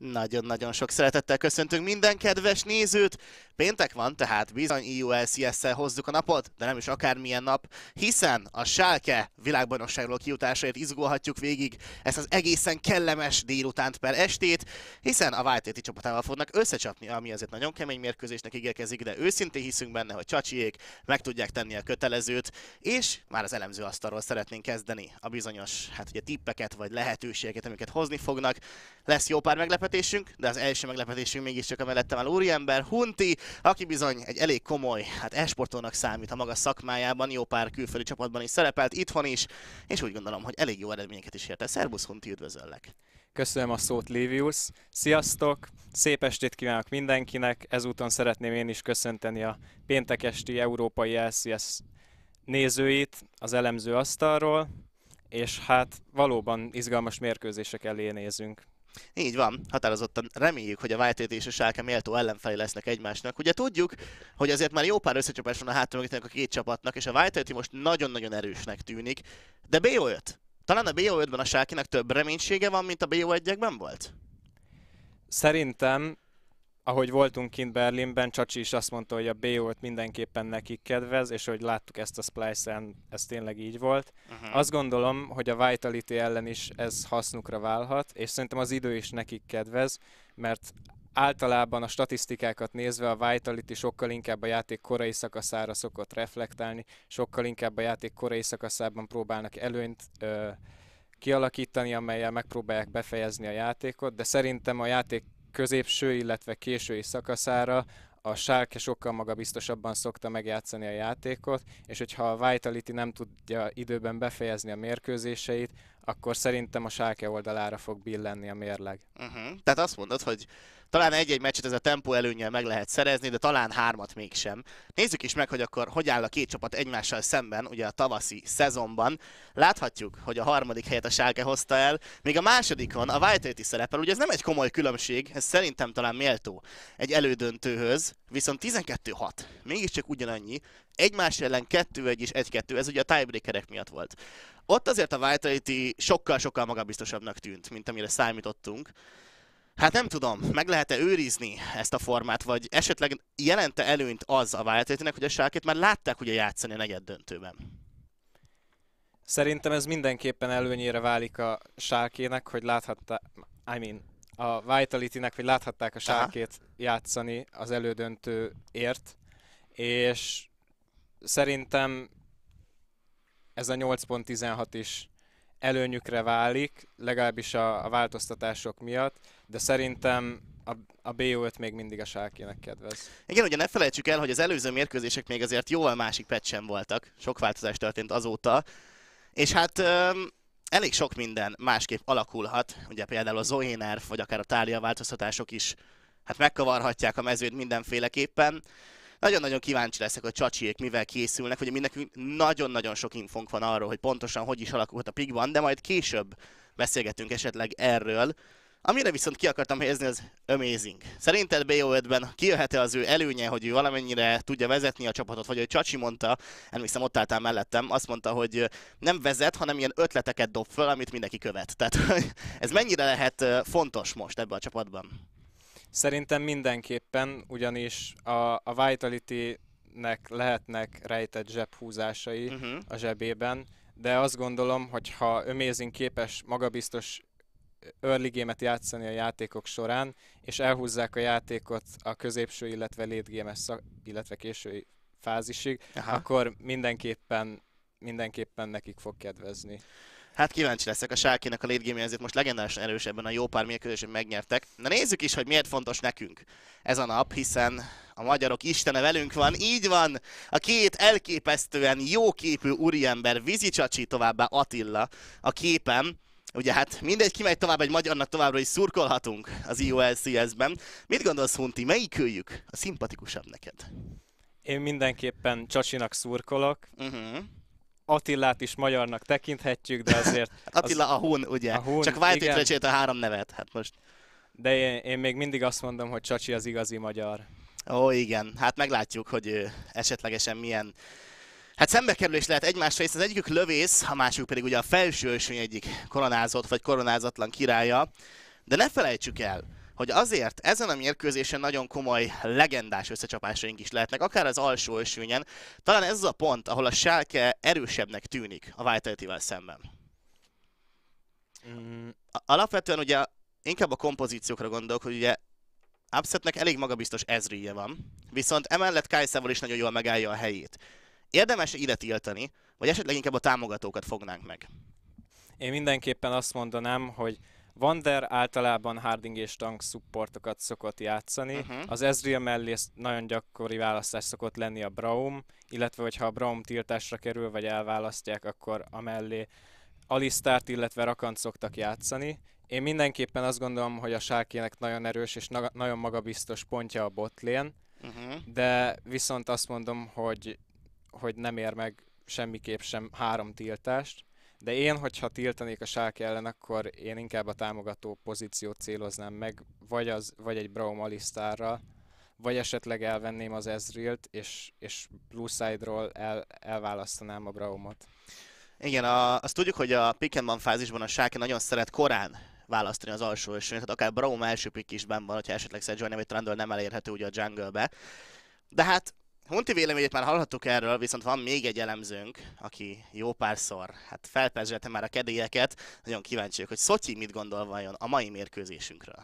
Nagyon-nagyon sok szeretettel köszöntünk minden kedves nézőt. Péntek van, tehát bizony EULCS-szel hozzuk a napot, de nem is akármilyen nap, hiszen a Schalke világbajnokságról kijutásáért izgulhatjuk végig ezt az egészen kellemes délutánt per estét, hiszen a White csapatával fognak összecsapni, ami azért nagyon kemény mérkőzésnek ígérkezik, de őszintén hiszünk benne, hogy Csacsiék meg tudják tenni a kötelezőt, és már az elemző asztalról szeretnénk kezdeni a bizonyos, hát ugye tippeket vagy lehetőségeket, amiket hozni fognak. Lesz jó pár meglepetésünk, de az első meglepetésünk mégiscsak a mellettem áll úriember, Hunti, aki bizony egy elég komoly, hát e-sportolónak számít a maga szakmájában, jó pár külföldi csapatban is szerepelt, itthon is, és úgy gondolom, hogy elég jó eredményeket is ért el. Szerbusz Hunti, üdvözöllek! Köszönöm a szót, Livius. Sziasztok! Szép estét kívánok mindenkinek! Ezúton szeretném én is köszönteni a péntek esti európai LCS nézőit az elemző asztalról, és hát valóban izgalmas mérkőzések elé nézünk. Így van, határozottan reméljük, hogy a White és a Schalke méltó ellenfelé lesznek egymásnak. Ugye tudjuk, hogy azért már jó pár összecsapás van a hátul a két csapatnak, és a White most nagyon-nagyon erősnek tűnik, de BO5. Talán a BO5-ben a Schalke-nek több reménysége van, mint a BO1-ekben volt? Szerintem, ahogy voltunk kint Berlinben, Csacsi is azt mondta, hogy a BO5 mindenképpen nekik kedvez, és hogy láttuk ezt a Splice-en, ez tényleg így volt. Azt gondolom, hogy a Vitality ellen is ez hasznukra válhat, és szerintem az idő is nekik kedvez, mert általában a statisztikákat nézve a Vitality sokkal inkább a játék korai szakaszára szokott reflektálni, sokkal inkább a játék korai szakaszában próbálnak előnyt kialakítani, amellyel megpróbálják befejezni a játékot, de szerintem a játék középső, illetve késői szakaszára a Schalke sokkal magabiztosabban szokta megjátszani a játékot, és hogyha a Vitality nem tudja időben befejezni a mérkőzéseit, akkor szerintem a Schalke oldalára fog billenni a mérleg. Tehát azt mondod, hogy talán egy-egy meccset ez a tempó előnnyel meg lehet szerezni, de talán hármat mégsem. Nézzük is meg, hogy akkor hogy áll a két csapat egymással szemben, ugye a tavaszi szezonban. Láthatjuk, hogy a harmadik helyet a Schalke hozta el, még a másodikon a Vitality szerepel. Ugye ez nem egy komoly különbség, ez szerintem talán méltó egy elődöntőhöz, viszont 12-6, mégiscsak ugyanannyi, egymás ellen 2-1 és 1-2, ez ugye a tiebreakerek miatt volt. Ott azért a Vitality sokkal-sokkal magabiztosabbnak tűnt, mint amire számítottunk. Hát nem tudom, meg lehet-e őrizni ezt a formát, vagy esetleg jelente előnyt az a Vitality-nek, hogy a Schalke-t már látták ugye játszani a negyed döntőben? Szerintem ez mindenképpen előnyére válik a Schalke-nek, hogy a Vitality-nek, hogy láthatták a Schalke-t játszani az elődöntőért, és szerintem ez a 8.16 is előnyükre válik, legalábbis a változtatások miatt, de szerintem a BO5 még mindig a Schalke-nek kedvez. Igen, ugye ne felejtsük el, hogy az előző mérkőzések még azért jóval másik patchen voltak, sok változás történt azóta, és hát elég sok minden másképp alakulhat, ugye például a Zoe nerf, vagy akár a Talia változtatások is hát megkavarhatják a mezőt mindenféleképpen. Nagyon-nagyon kíváncsi leszek, hogy Csacsiék mivel készülnek, ugye mindenkünk nagyon-nagyon sok infónk van arról, hogy pontosan hogy is alakulhat a pikban, de majd később beszélgetünk esetleg erről. Amire viszont ki akartam helyezni, az amazing. Szerinted BO5-ben kijöhet-e az ő előnye, hogy ő valamennyire tudja vezetni a csapatot, vagy hogy Csacsi mondta, emlékszem ott álltál mellettem, azt mondta, hogy nem vezet, hanem ilyen ötleteket dob föl, amit mindenki követ. Tehát ez mennyire lehet fontos most ebben a csapatban? Szerintem mindenképpen, ugyanis a Vitality-nek lehetnek rejtett zsebhúzásai a zsebében, de azt gondolom, hogy ha Amazing képes magabiztos early game-et játszani a játékok során, és elhúzzák a játékot a középső, illetve late game-es illetve késői fázisig, akkor mindenképpen nekik fog kedvezni. Hát kíváncsi leszek, a Schalke-nek a late game azért most legendárisan erős ebben a jó pár mérkőzésen megnyertek. Na nézzük is, hogy miért fontos nekünk ez a nap, hiszen a magyarok istene velünk van, így van! A két elképesztően jóképű úriember, Vizi Csacsi, továbbá Attila a képen. Ugye hát mindegy, kimegy tovább egy magyarnak, továbbra is szurkolhatunk az EULCS-ben. Mit gondolsz, Hunti, melyikőjük a szimpatikusabb neked? Én mindenképpen Csacsinak szurkolok. Attilát is magyarnak tekinthetjük, de azért... Attila a Hun, ugye? A Hun, csak White-re csinált a három nevet, hát most... De én még mindig azt mondom, hogy Csacsi az igazi magyar. Ó, igen, hát meglátjuk, hogy esetlegesen milyen... Hát szembekerülés lehet egymásra, hisz az egyikük lövész, a másik pedig ugye a felső ösvény egyik koronázott vagy koronázatlan királya. De ne felejtsük el, hogy azért ezen a mérkőzésen nagyon komoly, legendás összecsapásaink is lehetnek, akár az alsó ösvényen. Talán ez az a pont, ahol a Schalke erősebbnek tűnik a Vitality-vel szemben. Alapvetően ugye inkább a kompozíciókra gondolok, hogy ugye Upsetnek elég magabiztos Ezrije van, viszont emellett Kajszával is nagyon jól megállja a helyét. Érdemes ide tiltani, vagy esetleg inkább a támogatókat fognánk meg? Én mindenképpen azt mondanám, hogy Wander általában Harding és Tank supportokat szokott játszani. Az Ezreal mellé nagyon gyakori választás szokott lenni a Braum, illetve hogyha a Braum tiltásra kerül, vagy elválasztják, akkor amellé Alistart, illetve Rakant szoktak játszani. Én mindenképpen azt gondolom, hogy a Schalkének nagyon erős és nagyon magabiztos pontja a botlane, de viszont azt mondom, hogy nem ér meg semmiképp sem 3 tiltást. De én, hogyha tiltanék a Schalke ellen, akkor én inkább a támogató pozíciót céloznám meg, vagy egy Braum Alistarral, vagy esetleg elvenném az Ezrealt, és blue side-ról elválasztanám a Braumot. Igen, azt tudjuk, hogy a pick and ban fázisban a Schalke nagyon szeret korán választani az alsó ösvényt, tehát akár Braum első pick is benn van, hogyha esetleg Sejuani vagy Trundle nem elérhető ugye a jungle-be. De hát Hunti véleményét már hallhattuk erről, viszont van még egy elemzőnk, aki jó párszor felperzselte már a kedélyeket. Nagyon kíváncsiak, hogy Szotyi mit gondol vajon a mai mérkőzésünkről.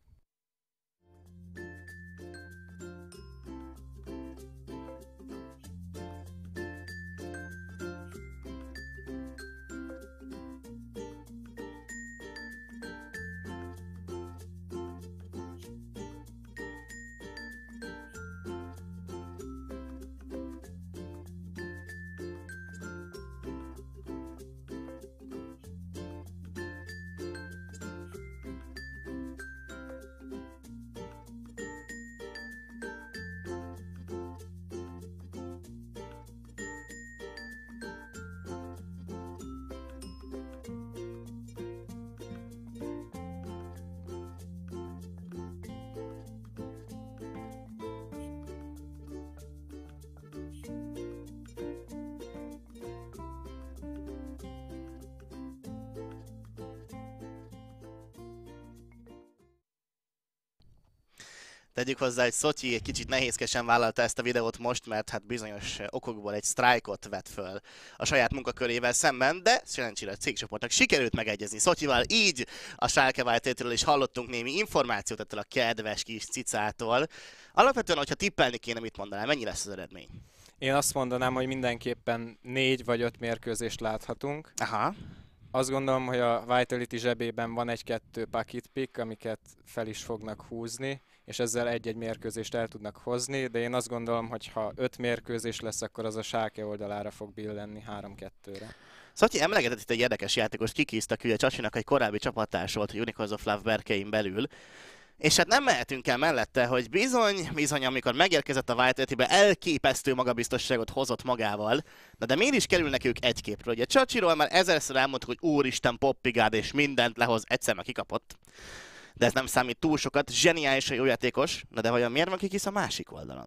Tegyük hozzá, hogy Szotyi egy kicsit nehézkesen vállalta ezt a videót most, mert hát bizonyos okokból egy sztrájkot vett föl a saját munkakörével szemben, de szerencsére a cégcsoportnak sikerült megegyezni Szotyival, így a Schalke Vitality-ről is hallottunk némi információt ettől a kedves kis cicától. Alapvetően, hogyha tippelni kéne, mit mondanál, mennyi lesz az eredmény? Én azt mondanám, hogy mindenképpen 4 vagy 5 mérkőzést láthatunk. Aha. Azt gondolom, hogy a Vitality zsebében van 1-2 pocket pick, amiket fel is fognak húzni, és ezzel egy-egy mérkőzést el tudnak hozni, de én azt gondolom, hogy ha 5 mérkőzés lesz, akkor az a Schalke oldalára fog billenni 3-2-re. Szotyi emlegetett itt egy érdekes játékost, kikíztak, ugye Csacsinak egy korábbi csapattárs volt Unicorns of Love berkein belül, és hát nem mehetünk el mellette, hogy bizony, amikor megérkezett a Vitality-be, elképesztő magabiztosságot hozott magával, de miért is kerülnek ők egy képről? Ugye Csacsiról már ezerszer elmondtuk, hogy úristen poppigád és mindent lehoz, egyszer meg kikapott. De ez nem számít túl sokat, zseniálisan jó játékos, de vajon miért van kikisz a másik oldalon?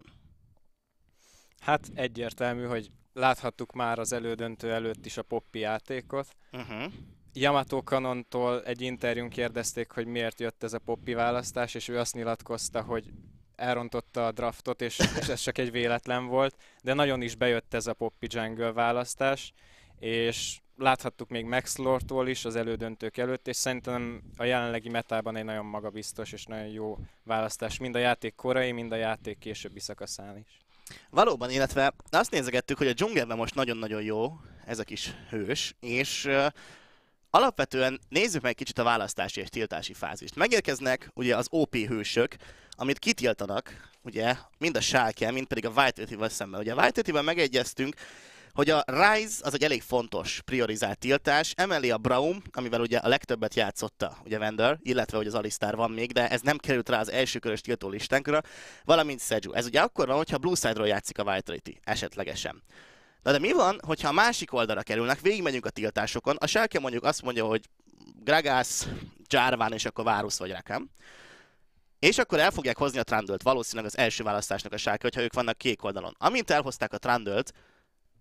Hát egyértelmű, hogy láthattuk már az elődöntő előtt is a Poppy játékot. Yamato Kanontól egy interjún kérdezték, hogy miért jött ez a Poppy választás, és ő azt nyilatkozta, hogy elrontotta a draftot, és ez csak egy véletlen volt, de nagyon is bejött ez a Poppy Jungle választás, és láthattuk még Max Lore-tól is az elődöntők előtt, és szerintem a jelenlegi metában egy nagyon magabiztos és nagyon jó választás, mind a játék korai, mind a játék későbbi szakaszán is. Valóban, illetve azt nézegettük, hogy a dzsungelben most nagyon-nagyon jó ez a kis hős, és alapvetően nézzük meg kicsit a választási és tiltási fázist. Megérkeznek ugye az OP hősök, amit kitiltanak, ugye mind a Schalke, mind pedig a Vitality-val szemben. Ugye a Vitality-vel megegyeztünk, hogy a Ryze az egy elég fontos priorizált tiltás, emellé a Braum, amivel ugye a legtöbbet játszotta ugye Wander, illetve hogy az Alistar van még, de ez nem került rá az elsőkörös tiltó listánkra, valamint Seju. Ez ugye akkor van, hogyha Blue Side-ról játszik a Vitality, esetlegesen. De mi van, hogyha a másik oldalra kerülnek, végigmegyünk a tiltásokon, a Schalke mondjuk azt mondja, hogy Gragas, Jarvan és akkor Varus vagy Rakan. És akkor el fogják hozni a Trundle-t, valószínűleg az első választásnak a Schalke, hogyha ők vannak kék oldalon. Amint elhozták a Trundle-t,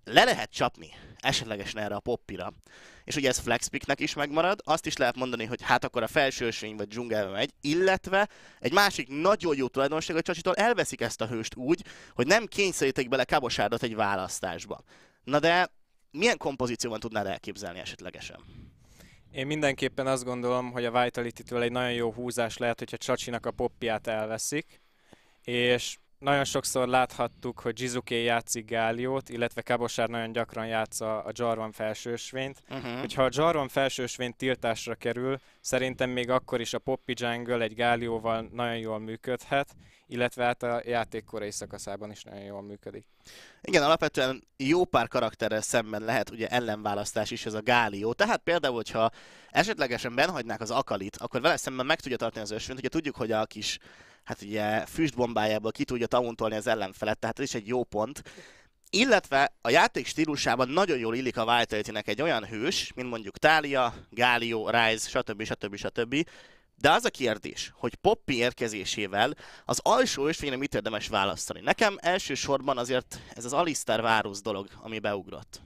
le lehet csapni esetlegesen erre a Poppira, és ugye ez flexpicknek is megmarad, azt is lehet mondani, hogy hát akkor a felső ösvény vagy dzsungelbe megy, illetve egy másik nagyon jó tulajdonság, hogy Csacsitól elveszik ezt a hőst úgy, hogy nem kényszerítik bele Cabochardot egy választásba. Na de milyen kompozícióban tudnád elképzelni esetlegesen? Én mindenképpen azt gondolom, hogy a Vitality-től egy nagyon jó húzás lehet, hogyha Csacsinak a Poppját elveszik, és nagyon sokszor láthattuk, hogy Jizuke játszik Gáliót, illetve Cabochard nagyon gyakran játsza a Jarvan felsősvényt. Hogyha a Jarvan felsősvény tiltásra kerül, szerintem még akkor is a Poppy Jungle egy Gálióval nagyon jól működhet, illetve hát a játék korai szakaszában is nagyon jól működik. Igen, alapvetően jó pár karakterrel szemben lehet ugye ellenválasztás is ez a Gálió. Tehát például, hogyha esetlegesen benhagynák az Akalit, akkor vele szemben meg tudja tartani az ösvényt. Ugye tudjuk, hogy a kis hát ugye füstbombájából ki tudja tauntolni az ellenfelet, tehát ez is egy jó pont. Illetve a játék stílusában nagyon jól illik a Vitality-nek egy olyan hős, mint mondjuk Talia, Gálió, Ryze, stb. De az a kérdés, hogy Poppy érkezésével az alsó ösvényre mit érdemes választani. Nekem elsősorban azért ez az Alistar Varus dolog, ami beugrott.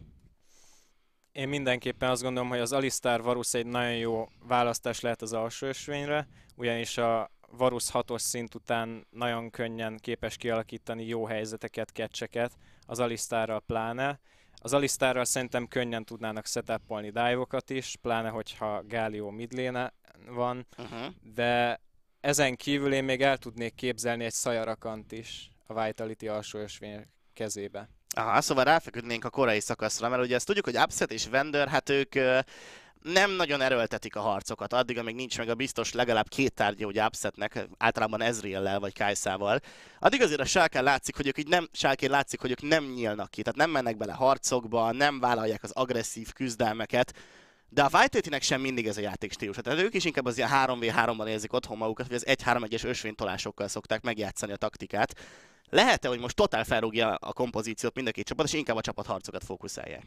Én mindenképpen azt gondolom, hogy az Alistar Varus egy nagyon jó választás lehet az alsó ösvényre, ugyanis a Varus 6-os szint után nagyon könnyen képes kialakítani jó helyzeteket, catcheket, az Alistarral pláne. Az Alistarral szerintem könnyen tudnának setupolni dive-okat is, pláne hogyha Gálió midlane van, de ezen kívül én még el tudnék képzelni egy Sajarakant is a Vitality alsó ösvény kezébe. Aha, szóval ráfeküdnénk a korai szakaszra, mert ugye ezt tudjuk, hogy Upset és Vendor, hát ők nem nagyon erőltetik a harcokat, addig, amíg nincs meg a biztos legalább két tárgya ugye Upsetnek, általában Ezreal-lel vagy Kai'Sával. Addig azért a Schalke látszik, hogy ők így nem, Schalke látszik, hogy ők nem nyílnak ki, tehát nem mennek bele harcokba, nem vállalják az agresszív küzdelmeket, de a Vitality-nek sem mindig ez a játékstílus. Tehát ők is inkább az ilyen 3v3-ban érzik otthon magukat, vagy az 1-3-1-es ösvénytolásokkal szokták megjátszani a taktikát. Lehet-e, hogy most totál felrúgja a kompozíciót mind a két csapat, és inkább a csapatharcokat fókuszálják?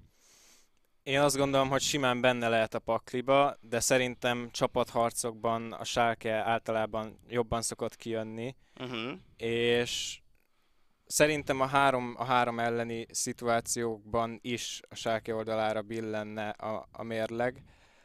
Én azt gondolom, hogy simán benne lehet a pakliba, de szerintem csapatharcokban a Schalke általában jobban szokott kijönni, és szerintem a három elleni szituációkban is a Schalke oldalára billenne a mérleg.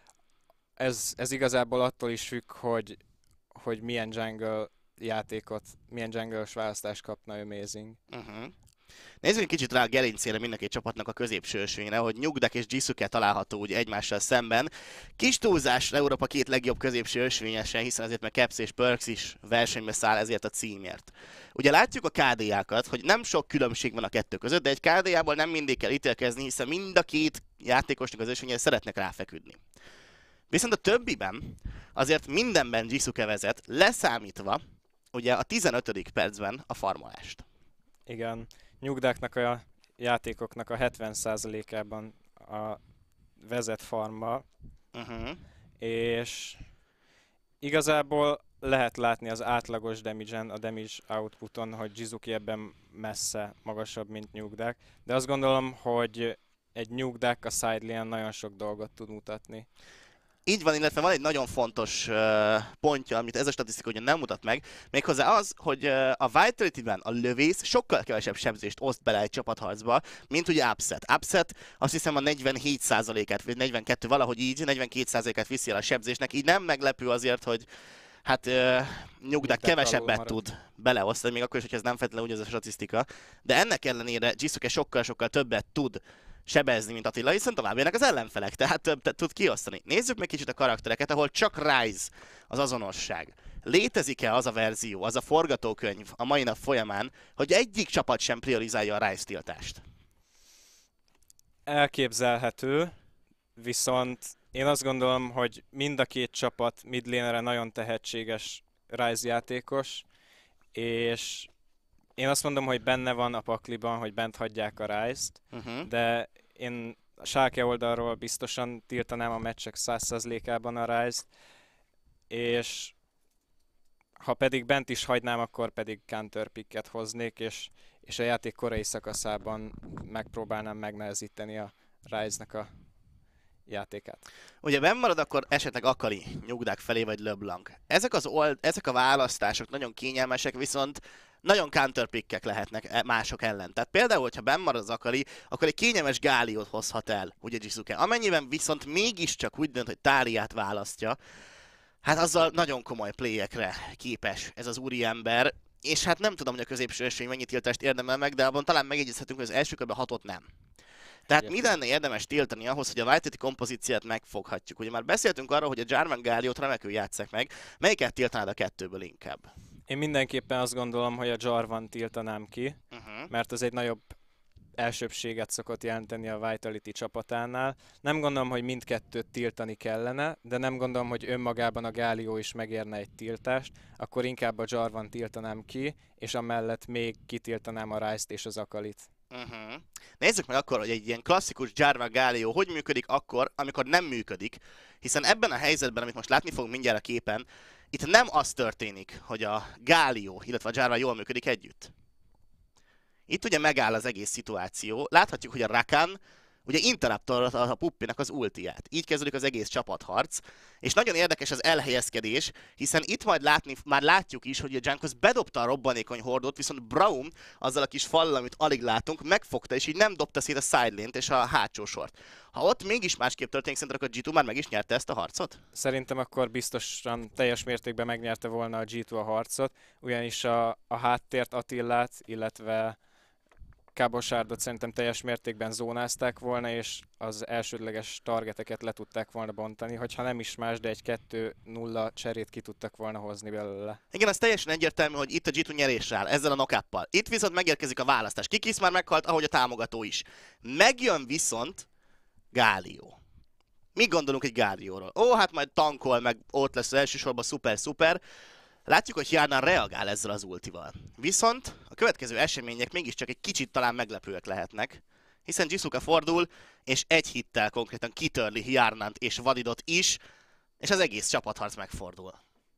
Ez igazából attól is függ, hogy milyen jungle játékot, milyen jungle-ös választást kapna Amazing. Nézzük egy kicsit rá a gerincére mind a két csapatnak a középső ösvényre, hogy Nyugdek és Jisuke található úgy egymással szemben. Kis túlzás Európa két legjobb középső ösvényesen, hiszen azért meg Caps és Perks is versenybe száll ezért a címért. Ugye látjuk a KDA-kat, hogy nem sok különbség van a kettő között, de egy KDA-ból nem mindig kell ítélkezni, hiszen mind a két játékosnak az ösvényen szeretnek ráfeküdni. Viszont a többiben azért mindenben Jisuke vezet, leszámítva ugye a 15. percben a farmolást. Igen. Nyugdáknak a játékoknak a 70%-ában a vezet farma, és igazából lehet látni az átlagos damage-en, a damage outputon, hogy Jizuki ebben messze magasabb, mint Nyugdák, de azt gondolom, hogy egy Nyugdák a sidelane nagyon sok dolgot tud mutatni. Így van, illetve van egy nagyon fontos pontja, amit ez a statisztika ugye nem mutat meg, méghozzá az, hogy a Vitality-ben a lövész sokkal kevesebb sebzést oszt bele egy csapatharcba, mint ugye Upset. Upset azt hiszem a 47%-át, vagy 42, valahogy így, 42%-át viszi el a sebzésnek, így nem meglepő azért, hogy hát Nyugdák kevesebbet tud beleosztani, még akkor is, hogy ez nem feltétlenül úgy az a statisztika, de ennek ellenére Jisuke sokkal-sokkal többet tud sebezni, mint Attila, hiszen tovább jönnek az ellenfelek, tehát többet tud kiosztani. Nézzük meg kicsit a karaktereket, ahol csak Ryze az azonosság. Létezik-e az a verzió, az a forgatókönyv a mai nap folyamán, hogy egyik csapat sem priorizálja a Ryze tiltást? Elképzelhető, viszont én azt gondolom, hogy mind a két csapat midlanerre nagyon tehetséges Ryze játékos, és én azt mondom, hogy benne van a pakliban, hogy bent hagyják a Ryze-t, de én a Schalke oldalról biztosan tiltanám a meccsek 100%-ában a Ryze-t, és ha pedig bent is hagynám, akkor pedig counterpicket hoznék, és a játék korai szakaszában megpróbálnám megnehezíteni a Ryze-nek a játékát. Ugye benn marad akkor esetleg Akali nyugdák felé, vagy LeBlanc. Ezek a választások nagyon kényelmesek, viszont nagyon counterpickek lehetnek mások ellen. Tehát például, hogyha benn marad az Akali, akkor egy kényelmes Gáliót hozhat el, ugye Jisuke. Amennyiben viszont mégiscsak úgy dönt, hogy Táliát választja, hát azzal nagyon komoly playekre képes ez az úriember, és hát nem tudom, hogy a középső esély mennyi tiltást érdemel meg, de abban talán megjegyezhetünk, hogy az első körben 6-ot nem. Tehát mi lenne érdemes tiltani ahhoz, hogy a Vitality kompozíciát megfoghatjuk? Ugye már beszéltünk arról, hogy a Jarvan Gáliót remekül játsszák meg, melyiket tiltanád a kettőből inkább? Én mindenképpen azt gondolom, hogy a Jarvan tiltanám ki, mert az egy nagyobb elsőbséget szokott jelenteni a Vitality csapatánál. Nem gondolom, hogy mindkettőt tiltani kellene, de nem gondolom, hogy önmagában a Gálió is megérne egy tiltást, akkor inkább a Jarvan tiltanám ki, és amellett még kitiltanám a Ryze-t és az Akalit. Nézzük meg akkor, hogy egy ilyen klasszikus Jarvan Gálió hogy működik akkor, amikor nem működik, hiszen ebben a helyzetben, amit most látni fogunk mindjárt a képen, itt nem az történik, hogy a Gálió, illetve a Jarvan jól működik együtt. Itt ugye megáll az egész szituáció. Láthatjuk, hogy a Rakan ugye interruptor a Puppinak az ultiát. Így kezdődik az egész csapatharc. És nagyon érdekes az elhelyezkedés, hiszen itt majd már látjuk is, hogy a Jankos bedobta a robbanékony hordót, viszont Braum azzal a kis fallal, amit alig látunk, megfogta, és így nem dobta szét a sidelane-t és a hátsó sort. Ha ott mégis másképp történik, szerintem akkor G2 már meg is nyerte ezt a harcot? Szerintem akkor biztosan teljes mértékben megnyerte volna a G2 a harcot, ugyanis a háttért Attillát, illetve Cabochardot szerintem teljes mértékben zónázták volna, és az elsődleges targeteket le tudták volna bontani, hogyha nem is más, de egy 2-0 cserét ki tudtak volna hozni belőle. Igen, az teljesen egyértelmű, hogy itt a G2 nyerésre áll, ezzel a knockuppal. Itt viszont megérkezik a választás. Kikis már meghalt, ahogy a támogató is. Megjön viszont Gálió. Mi gondolunk egy Gálióról? Ó, hát majd tankol, meg ott lesz elsősorban szuper-szuper. Látjuk, hogy Jarvan reagál ezzel az ultival. Viszont a következő események mégiscsak egy kicsit talán meglepőek lehetnek, hiszen Jisuke fordul, és egy hittel konkrétan kitörli Jarvant és Vadidot is, és az egész csapatharc megfordul.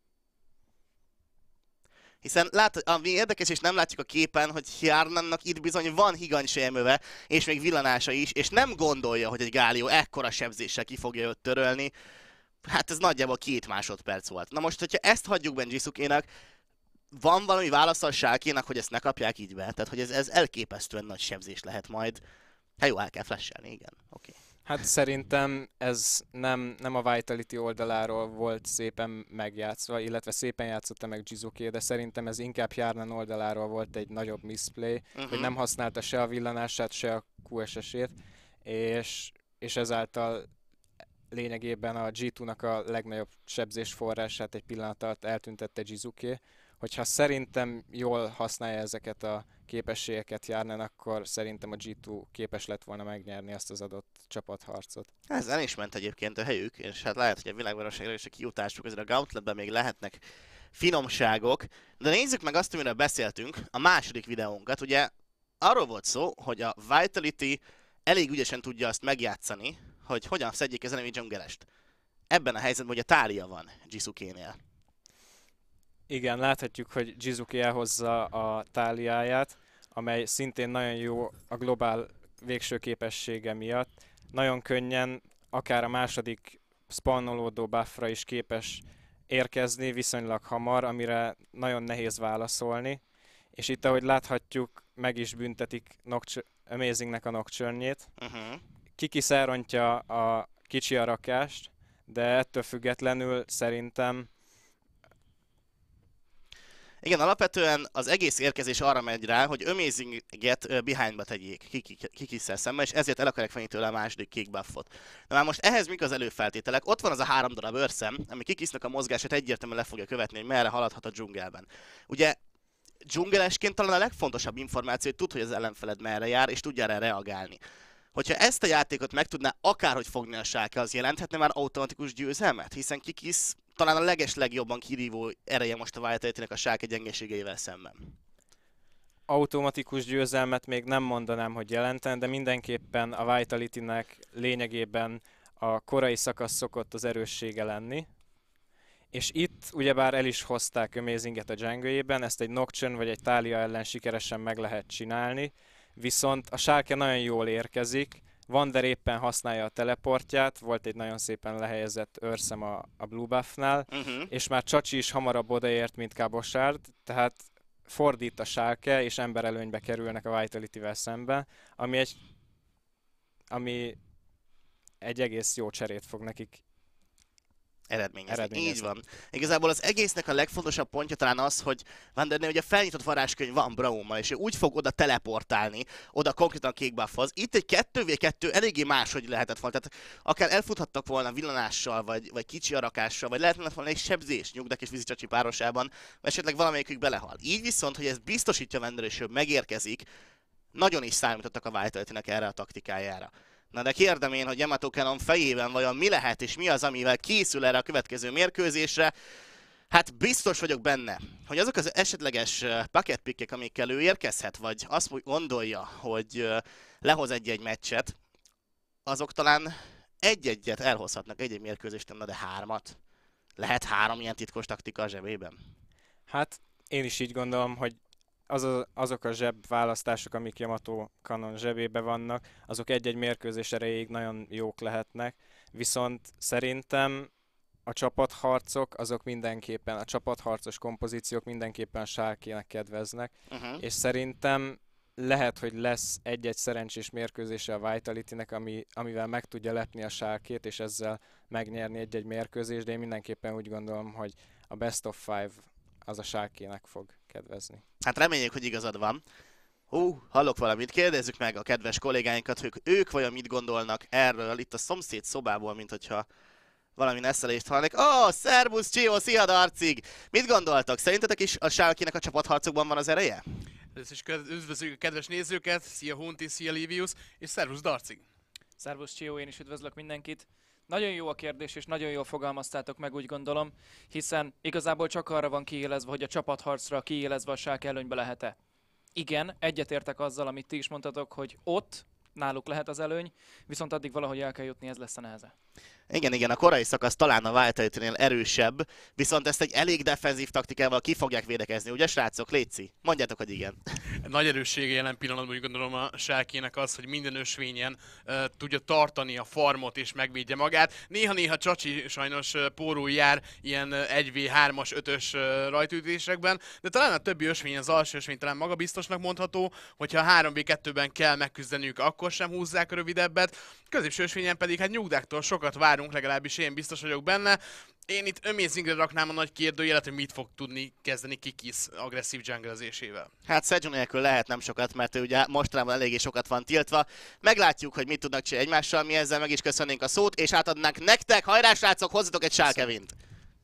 Hiszen ami érdekes, és nem látjuk a képen, hogy Jarvannak itt bizony van higanysejmöve, és még villanása is, és nem gondolja, hogy egy Gálió ekkora sebzéssel ki fogja őt törölni. Hát ez nagyjából 2 másodperc volt. Na most, hogyha ezt hagyjuk benne Jisukénak, van valami válasz a Schalkénak, hogy ezt ne kapják így be? Tehát, hogy ez elképesztően nagy sebzés lehet majd. Hát jó, el kell flashelni, igen. Oké. Hát szerintem ez nem a Vitality oldaláról volt szépen megjátszva, illetve szépen játszotta meg Jisuke, de szerintem ez inkább Jarvan oldaláról volt egy nagyobb misplay, hogy nem használta se a villanását, se a QSS-ét, és ezáltal lényegében a G2-nak a legnagyobb sebzés forrását egy pillanat alatt eltüntette Jisuke. Hogyha szerintem jól használja ezeket a képességeket Jarvan, akkor szerintem a G2 képes lett volna megnyerni azt az adott csapatharcot. Ezzel is ment egyébként a helyük, és hát lehet, hogy a világbajnokságra és a kijutásuk azért a Gauntletben még lehetnek finomságok. De nézzük meg azt, amiről beszéltünk, a második videónkat. Ugye arról volt szó, hogy a Vitality elég ügyesen tudja azt megjátszani, hogy hogyan szedjék az enemy junglest. Ebben a helyzetben ugye Tália van Jisuke-nél. Igen, láthatjuk, hogy Jisuke elhozza a Táliáját, amely szintén nagyon jó a globál végső képessége miatt. Nagyon könnyen, akár a második spannolódó buffra is képes érkezni viszonylag hamar, amire nagyon nehéz válaszolni. És itt, ahogy láthatjuk, meg is büntetik Amazingnek a Nocturne-jét. Kikis elrontja a kicsi arakást, de ettől függetlenül szerintem... Igen, alapvetően az egész érkezés arra megy rá, hogy Amazing-et behindba tegyék Kikisszel szemben, és ezért el akarják venni tőle a második kék buffot. De már most ehhez mik az előfeltételek? Ott van az a 3 darab őrszem, ami Kikisnek a mozgását egyértelműen le fogja követni, hogy merre haladhat a dzsungelben. Ugye dzsungelesként talán a legfontosabb információ, hogy tud, hogy az ellenfeled merre jár, és tudja erre reagálni. Hogyha ezt a játékot meg tudná akárhogy fogni a Schalke, az jelenthetne már automatikus győzelmet? Hiszen Kikis talán a legeslegjobban kirívó ereje most a Vitality-nek a Schalke gyengeségeivel szemben. Automatikus győzelmet még nem mondanám, hogy jelenten, de mindenképpen a Vitality-nek lényegében a korai szakasz szokott az erőssége lenni. És itt ugyebár el is hozták Amazinget a jungle-jében, ezt egy Nocturne vagy egy Tália ellen sikeresen meg lehet csinálni, viszont a Schalke nagyon jól érkezik, Vander éppen használja a teleportját, volt egy nagyon szépen lehelyezett őrszem a Blue Buffnál, és már Csacsi is hamarabb odaért, mint Cabochard, tehát fordít a Schalke, és emberelőnybe kerülnek a Vitality-vel szembe, ami egy egész jó cserét fog nekik eredményezni. Így van. Igazából az egésznek a legfontosabb pontja talán az, hogy Van der Ney ugye felnyitott varázskönyv van Braummal, és ő úgy fog oda teleportálni, oda konkrétan a kék buffhoz. Itt egy 2v2 eléggé máshogy lehetett volna. Tehát akár elfuthattak volna villanással, vagy kicsi arakással, vagy lehetett volna egy sebzés Nyugdek és Vízicsacsi párosában, vagy esetleg valamelyikük belehal. Így viszont, hogy ez biztosítja Van der, és ő megérkezik, nagyon is számítottak a Vitality-nek erre a taktikájára. Na de kérdem én, hogy Yamato Cannon fejében vajon mi lehet, és mi az, amivel készül erre a következő mérkőzésre. Hát biztos vagyok benne, hogy azok az esetleges packetpickek, amikkel ő érkezhet, vagy azt gondolja, hogy lehoz egy-egy meccset, azok talán egy-egyet elhozhatnak egy-egy mérkőzést, de hármat. Lehet 3 ilyen titkos taktika a zsebében? Hát én is így gondolom, hogy azok a zsebválasztások, amik Yamato Cannon zsebébe vannak, azok egy-egy mérkőzés erejéig nagyon jók lehetnek, viszont szerintem a csapatharcok, azok mindenképpen, a csapatharcos kompozíciók mindenképpen Schalkének kedveznek, és szerintem lehet, hogy lesz egy-egy szerencsés mérkőzése a Vitality-nek, amivel meg tudja lepni a Schalkét, és ezzel megnyerni egy-egy mérkőzést, de én mindenképpen úgy gondolom, hogy a best of 5 az a Schalkének fog kedvezni. Hát reméljük, hogy igazad van. Hallok valamit, kérdezzük meg a kedves kollégáinkat, hogy ők vajon mit gondolnak erről itt a szomszéd szobából, mint hogyha valami neszelést hallanék. Szervusz, Csió, szia Darcig! Mit gondoltak? Szerintetek is a Schalkének a csapatharcokban van az ereje? Először is üdvözlők a kedves nézőket, szia Hunti, szia Livius, és szervusz Darcig! Szervusz Csió, én is üdvözlök mindenkit. Nagyon jó a kérdés, és nagyon jól fogalmaztátok meg, úgy gondolom, hiszen igazából csak arra van kiélezve, hogy a csapatharcra kiélezve a Schalke előnybe lehet-e. Igen, egyetértek azzal, amit ti is mondtatok, hogy ott náluk lehet az előny, viszont addig valahogy el kell jutni, ez lesz a neheze. Igen, a korai szakasz talán a Vitality-nél erősebb, viszont ezt egy elég defenzív taktikával ki fogják védekezni, ugye srácok? Léci, mondjátok, hogy igen. Nagy erőssége jelen pillanatban úgy gondolom a Schalkének az, hogy minden ösvényen tudja tartani a farmot és megvédje magát. Néha-néha Csacsi sajnos pórul jár ilyen 1v3-as, 5-ös rajtütésekben, de talán a többi ösvény, az alsó ösvény talán magabiztosnak mondható, hogyha 3v2-ben kell megküzdeniük, akkor sem húzzák a rövidebbet. Középső ösvényen pedig hát Nyugdáktól sokat várunk, legalábbis én biztos vagyok benne. Én itt Amazingre raknám a nagy kérdőjelet, hogy mit fog tudni kezdeni Kikis agresszív junglezésével. Hát Seju nélkül lehet nem sokat, mert ő ugye mostanában eléggé sokat van tiltva. Meglátjuk, hogy mit tudnak csinálni egymással, mi ezzel meg is köszönnénk a szót, és átadnánk nektek. Hajrá srácok, hozzatok egy Schalke-wint!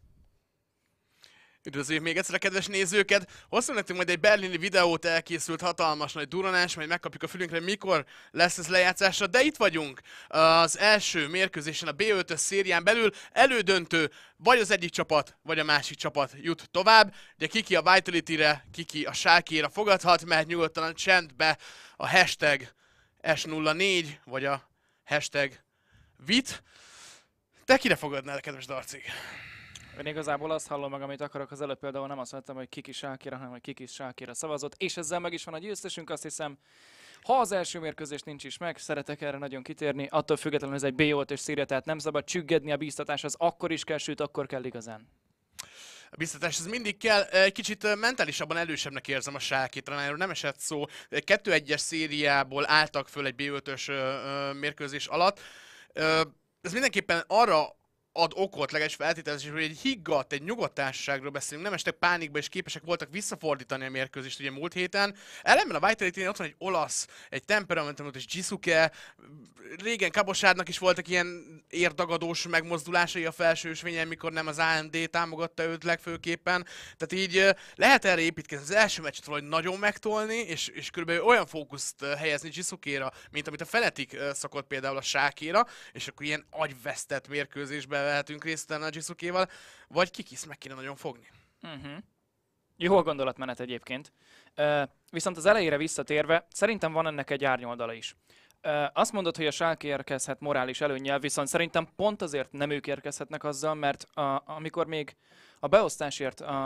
Üdvözlőjük még egyszer a kedves nézőket! Hoztunk nekünk majd egy berlini videót, elkészült hatalmas nagy duranás, majd megkapjuk a fülünkre, mikor lesz ez lejátszásra, de itt vagyunk az első mérkőzésen a B5-ös szérián belül, elődöntő, vagy az egyik csapat, vagy a másik csapat jut tovább. Ugye Kiki a Vitality-re, Kiki a Schalke-ra fogadhat, mert nyugodtan a csendbe a hashtag S04, vagy a hashtag VIT. Te kire fogadnál, kedves Darcig? Én igazából azt hallom meg, amit akarok. Az előbb például nem azt mondtam, hogy Kiki Schalke-ra, hanem hogy Kiki Schalke-ra szavazott, és ezzel meg is van a győztesünk, azt hiszem. Ha az első mérkőzés nincs is meg, szeretek erre nagyon kitérni, attól függetlenül ez egy B5-ös széria, tehát nem szabad csüggedni a bíztatás, az akkor is kell, sőt akkor kell igazán. A biztatás ez mindig kell, egy kicsit mentálisabban elősebbnek érzem a Schalke-t, talán erről nem esett szó. 2-1-es szériából álltak föl egy B5-ös mérkőzés alatt. Ez mindenképpen arra ad okot, legalábbis feltételezés, hogy egy higgadt, egy nyugodt társaságról beszélünk, nem estek pánikba, és képesek voltak visszafordítani a mérkőzést ugye múlt héten. Ellenben a Vitality-nél ott van egy olasz, egy temperamentumot és Jisuke. Régen Cabochardnak is voltak ilyen érdagadós megmozdulásai a felső ösvényen, mikor nem az AMD támogatta őt legfőképpen. Tehát így lehet erre építkezni. Az első meccset valahogy nagyon megtolni, és körülbelül olyan fókuszt helyezni Jisuke-ra, mint amit a Fnatic szokott például a Schalke-ra, és akkor ilyen agyvesztett mérkőzésben vehetünk részt a Jisuke-val, vagy Kikis meg kéne nagyon fogni. Jó a gondolatmenet egyébként. Viszont az elejére visszatérve, szerintem van ennek egy árnyoldala is. Azt mondod, hogy a Schalke érkezhet morális előnnyel, viszont szerintem pont azért nem ők érkezhetnek azzal, mert amikor még a beosztásért a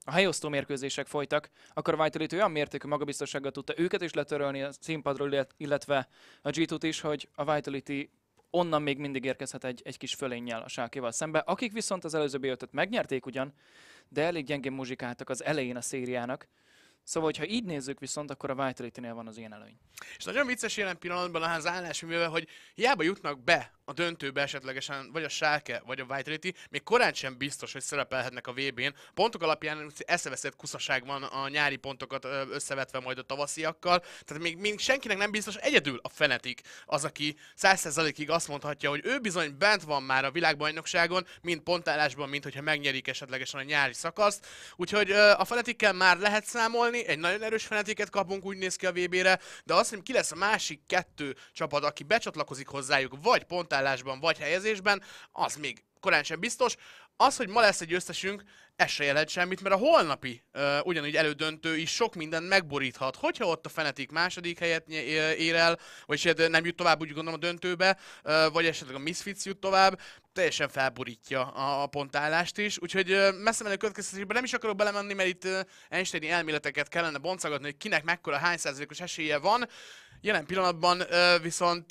a helyosztó mérkőzések folytak, akkor a Vitality olyan mértékű magabiztossággal tudta őket is letörölni a színpadról, illetve a G2-t is, hogy a Vitality onnan még mindig érkezhet egy kis fölénnyel a Schalkéval szembe, akik viszont az előző B5-öt megnyerték ugyan, de elég gyengén muzsikáltak az elején a szériának. Szóval, ha így nézzük viszont, akkor a Vitality-nél van az ilyen előny. És nagyon vicces jelen pillanatban az állás, mivel hogy hiába jutnak be a döntőbe esetlegesen, vagy a Schalke, vagy a Vitality, még korán sem biztos, hogy szerepelhetnek a VB-n. Pontok alapján eszeveszett kuszaság van a nyári pontokat összevetve majd a tavasziakkal. Tehát még senkinek nem biztos, egyedül a Fnatic az, aki 100%-ig azt mondhatja, hogy ő bizony bent van már a világbajnokságon, mind pontállásban, mint hogyha megnyerik esetlegesen a nyári szakaszt. Úgyhogy a Fnatickel már lehet számolni, egy nagyon erős Fnaticet kapunk, úgy néz ki a VB-re, de azt, hogy ki lesz a másik 2 csapat, aki becsatlakozik hozzájuk, vagy pontállásban, vagy helyezésben, az még korán sem biztos. Az, hogy ma lesz egy összesünk, ez se jelent semmit, mert a holnapi ugyanúgy elődöntő is sok mindent megboríthat. Hogyha ott a Fnatic második helyet ér el, vagy nem jut tovább, úgy gondolom a döntőbe, vagy esetleg a Misfits jut tovább, teljesen felborítja a pontállást is. Úgyhogy messze menő következtetésben nem is akarok belemenni, mert itt Einsteini elméleteket kellene boncolgatni, hogy kinek mekkora, hány százalékos esélye van. Jelen pillanatban viszont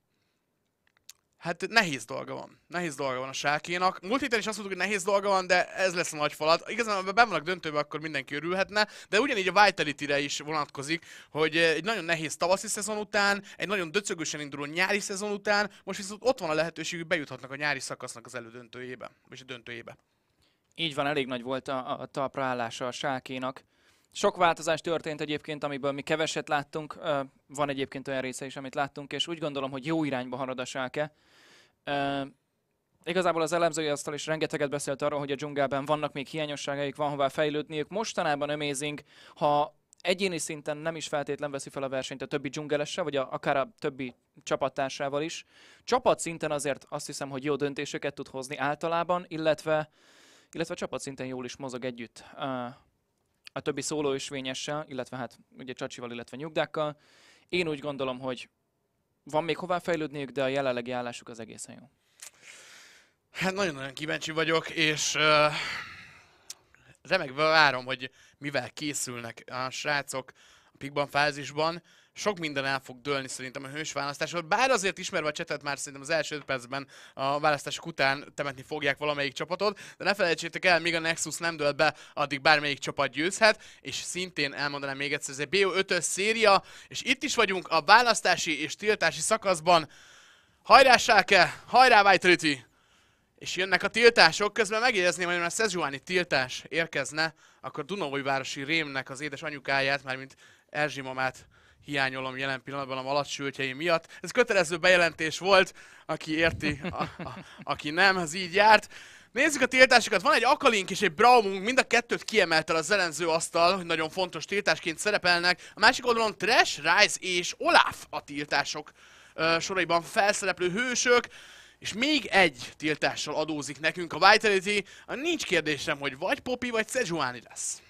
hát nehéz dolga van. Nehéz dolga van a Schalkénak. Múlt héten is azt mondtuk, hogy nehéz dolga van, de ez lesz a nagy falat. Igazán, ha benn vannak döntőbe, akkor mindenki örülhetne, de ugyanígy a Vitality-re is vonatkozik, hogy egy nagyon nehéz tavaszi szezon után, egy nagyon döcögösen induló nyári szezon után, most viszont ott van a lehetőség, hogy bejuthatnak a nyári szakasznak az elődöntőjébe, vagy a döntőjébe. Így van, elég nagy volt a talpraállása a Schalkénak. Sok változás történt egyébként, amiből mi keveset láttunk. Van egyébként olyan része is, amit láttunk, és úgy gondolom, hogy jó irányba halad a Schalke. Igazából az elemzői asztal is rengeteget beszélt arról, hogy a dzsungelben vannak még hiányosságaik, van hová fejlődniük. Mostanában amazing, ha egyéni szinten nem is feltétlen veszi fel a versenyt a többi dzsungelessel, vagy akár a többi csapattársával is. Csapatszinten azért azt hiszem, hogy jó döntéseket tud hozni általában, illetve csapatszinten jól is mozog együtt a többi szólóösvényessel, illetve hát ugye Csacsival, illetve Nyugdákkal. Én úgy gondolom, hogy van még hová fejlődniük, de a jelenlegi állásuk az egészen jó. Hát nagyon-nagyon kíváncsi vagyok, és remegve várom, hogy mivel készülnek a srácok a pikban fázisban. Sok minden el fog dőlni szerintem a hős választásról, bár azért ismerve a csetet már szerintem az első 5 percben a választások után temetni fogják valamelyik csapatot, de ne felejtsétek el, míg a Nexus nem dölt be, addig bármelyik csapat győzhet, és szintén elmondanám még egyszer, ez egy BO5-ös széria, és itt is vagyunk a választási és tiltási szakaszban. Hajrá Schalke, hajrá Vitality! És jönnek a tiltások, közben megjegyezném, hogy már Sejuani tiltás érkezne, akkor Dunaújvárosi Rémnek az édes anyukáját, mármint Erzsi mamát hiányolom jelen pillanatban a malacsültjeim miatt. Ez kötelező bejelentés volt, aki érti, aki nem, az így járt. Nézzük a tiltásokat, van egy Akalink és egy Braumunk, mind a kettőt kiemelte az elemző asztal, hogy nagyon fontos tiltásként szerepelnek. A másik oldalon Trash, Rise és Olaf a tiltások soraiban felszereplő hősök. És még egy tiltással adózik nekünk a Vitality. Nincs kérdésem, hogy vagy Poppy, vagy Sejuani lesz.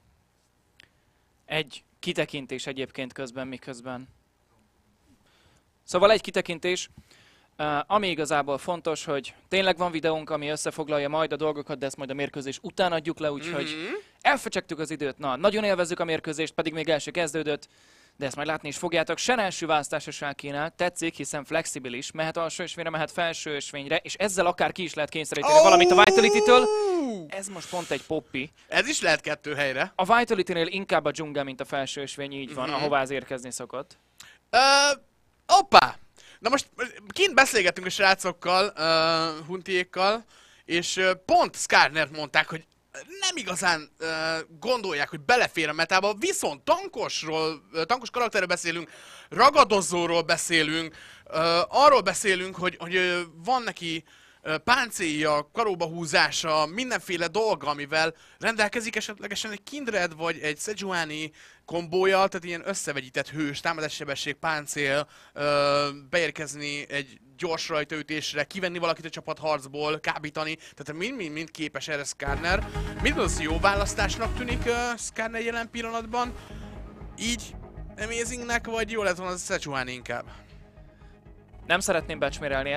Egy kitekintés egyébként közben, miközben. Szóval egy kitekintés, ami igazából fontos, hogy tényleg van videónk, ami összefoglalja majd a dolgokat, de ezt majd a mérkőzés után adjuk le, úgyhogy elfecsegtük az időt. Na, nagyon élvezzük a mérkőzést, pedig még el se kezdődött. De ezt majd látni is fogjátok. Se első választás a Schalkénál tetszik, hiszen flexibilis, mehet alsó ösvényre, mehet felső ösvényre, és ezzel akár ki is lehet kényszeríteni valamit a Vitality-től. Ez most pont egy Poppy. Ez is lehet 2 helyre. A Vitality-nél inkább a dzsungel, mint a felső ösvény, így van, ahová az érkezni szokott. Hoppá! Na most kint beszélgettünk a srácokkal, Huntiékkal, és pont Skarnert mondták, hogy nem igazán gondolják, hogy belefér a metába, viszont tankos karakterről beszélünk, ragadozóról beszélünk, arról beszélünk, hogy van neki páncélja, karóba húzása, mindenféle dolga, amivel rendelkezik esetlegesen egy Kindred vagy egy Sejuani kombója, tehát ilyen összevegyített hős, támadássebesség, páncél, beérkezni egy gyors rajtaütésre, kivenni valakit a csapatharcból, kábítani, tehát mind képes erre Skarner. Mit az jó választásnak tűnik Skarner jelen pillanatban? Így Amazingnek, vagy jó lett volna az Sejuani inkább? Nem szeretném becsmérelni ezt.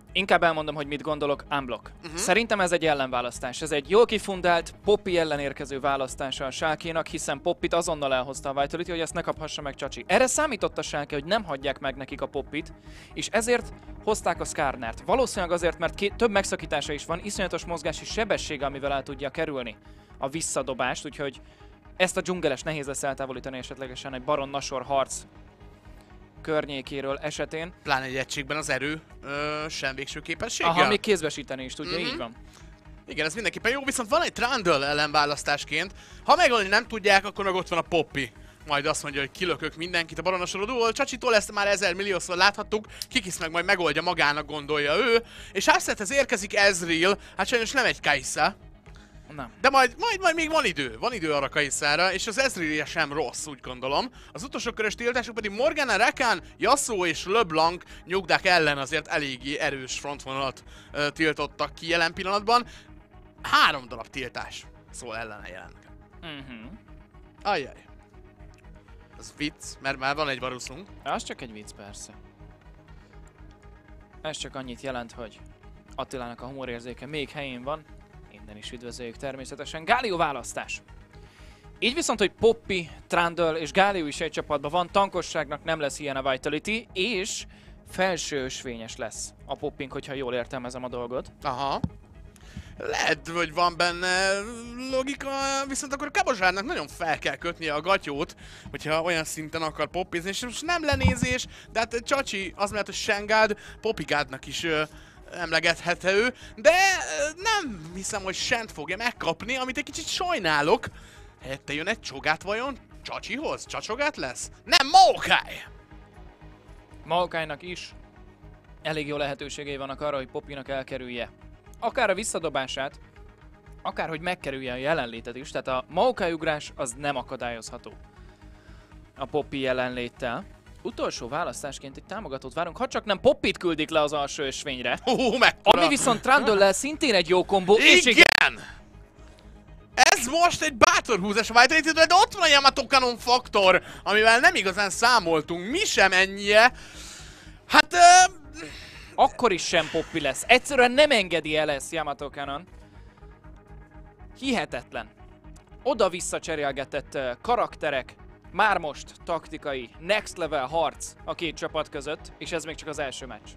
Inkább elmondom, hogy mit gondolok, unblock. Szerintem ez egy ellenválasztás. Ez egy jól kifundált, Poppy ellen érkező választása a Schalkénak, hiszen Poppyt azonnal elhozta a Vitality, hogy ezt ne kaphassa meg Csacsi. Erre számított a Schalke, hogy nem hagyják meg nekik a Poppyt, és ezért hozták a Skarnert. Valószínűleg azért, mert több megszakítása is van, iszonyatos mozgási sebessége, amivel el tudja kerülni a visszadobást, úgyhogy ezt a dzsungeles nehéz lesz eltávolítani esetlegesen egy Baron Nashor harc környékéről esetén. Pláne egy egységben az erő sem végső képességgel. Aha, még kézbesíteni is tudja, így van. Igen, ez mindenképpen jó, viszont van egy Trundle ellenválasztásként. Ha megoldani nem tudják, akkor meg ott van a Poppy. Majd azt mondja, hogy kilökök mindenkit a Baronosorodóval. Csacsitól ezt már 1000 milliószor láthattuk. Kikis meg majd megoldja magának, gondolja ő. És Assethez érkezik Ezreal. Hát sajnos nem egy Kai'Sa. Nem. De majd még van idő arra Kai'Sára, és az Ezreal sem rossz, úgy gondolom. Az utolsó körös tiltások pedig Morgana, Rakan, Yasuo és LeBlanc nyugdák ellen azért eléggé erős frontvonalat tiltottak ki jelen pillanatban. 3 darab tiltás szól ellene jelenleg. Ajjaj. Ez vicc, mert már van egy Varuszunk. Az csak egy vicc, persze. Ez csak annyit jelent, hogy Attilának a humorérzéke még helyén van. Innen is üdvözöljük természetesen. Galio választás. Így viszont, hogy Poppy, Trundle és Galio is egy csapatban van, tankosságnak nem lesz ilyen a Vitality, és felső ösvényes lesz a Poppink, hogyha jól értelmezem a dolgot. Aha. Lehet, hogy van benne logika, viszont akkor Kabozsárnak nagyon fel kell kötnie a gatyót, hogyha olyan szinten akar poppizni, és most nem lenézés, de hát Csacsi az mert a Shengád, Poppygádnak is emlegethető ő, de nem hiszem, hogy Shent fogja megkapni, amit egy kicsit sajnálok. Helyette jön egy csogát vajon Csacsihoz? Csacsogát lesz? Nem, Maokai! Maokainak is elég jó lehetőségei vannak arra, hogy Poppynak elkerülje akár a visszadobását, akár hogy megkerülje a jelenlétet is, tehát a Maokai ugrás az nem akadályozható a Poppy jelenléttel. Utolsó választásként egy támogatót várunk, ha csak nem Poppyt küldik le az alsó ösvényre. Ami viszont Trundle-lel szintén egy jó kombó. Igen! Ez most egy bátor húzás a Vitality, de ott van a Yamato Cannon faktor, amivel nem igazán számoltunk, mi sem ennyie. Hát... Akkor is sem Poppy lesz. Egyszerűen nem engedi el ezt Yamato Cannon. Hihetetlen. Oda-vissza cserélgetett karakterek. Már most taktikai, next level harc a két csapat között, és ez még csak az első meccs.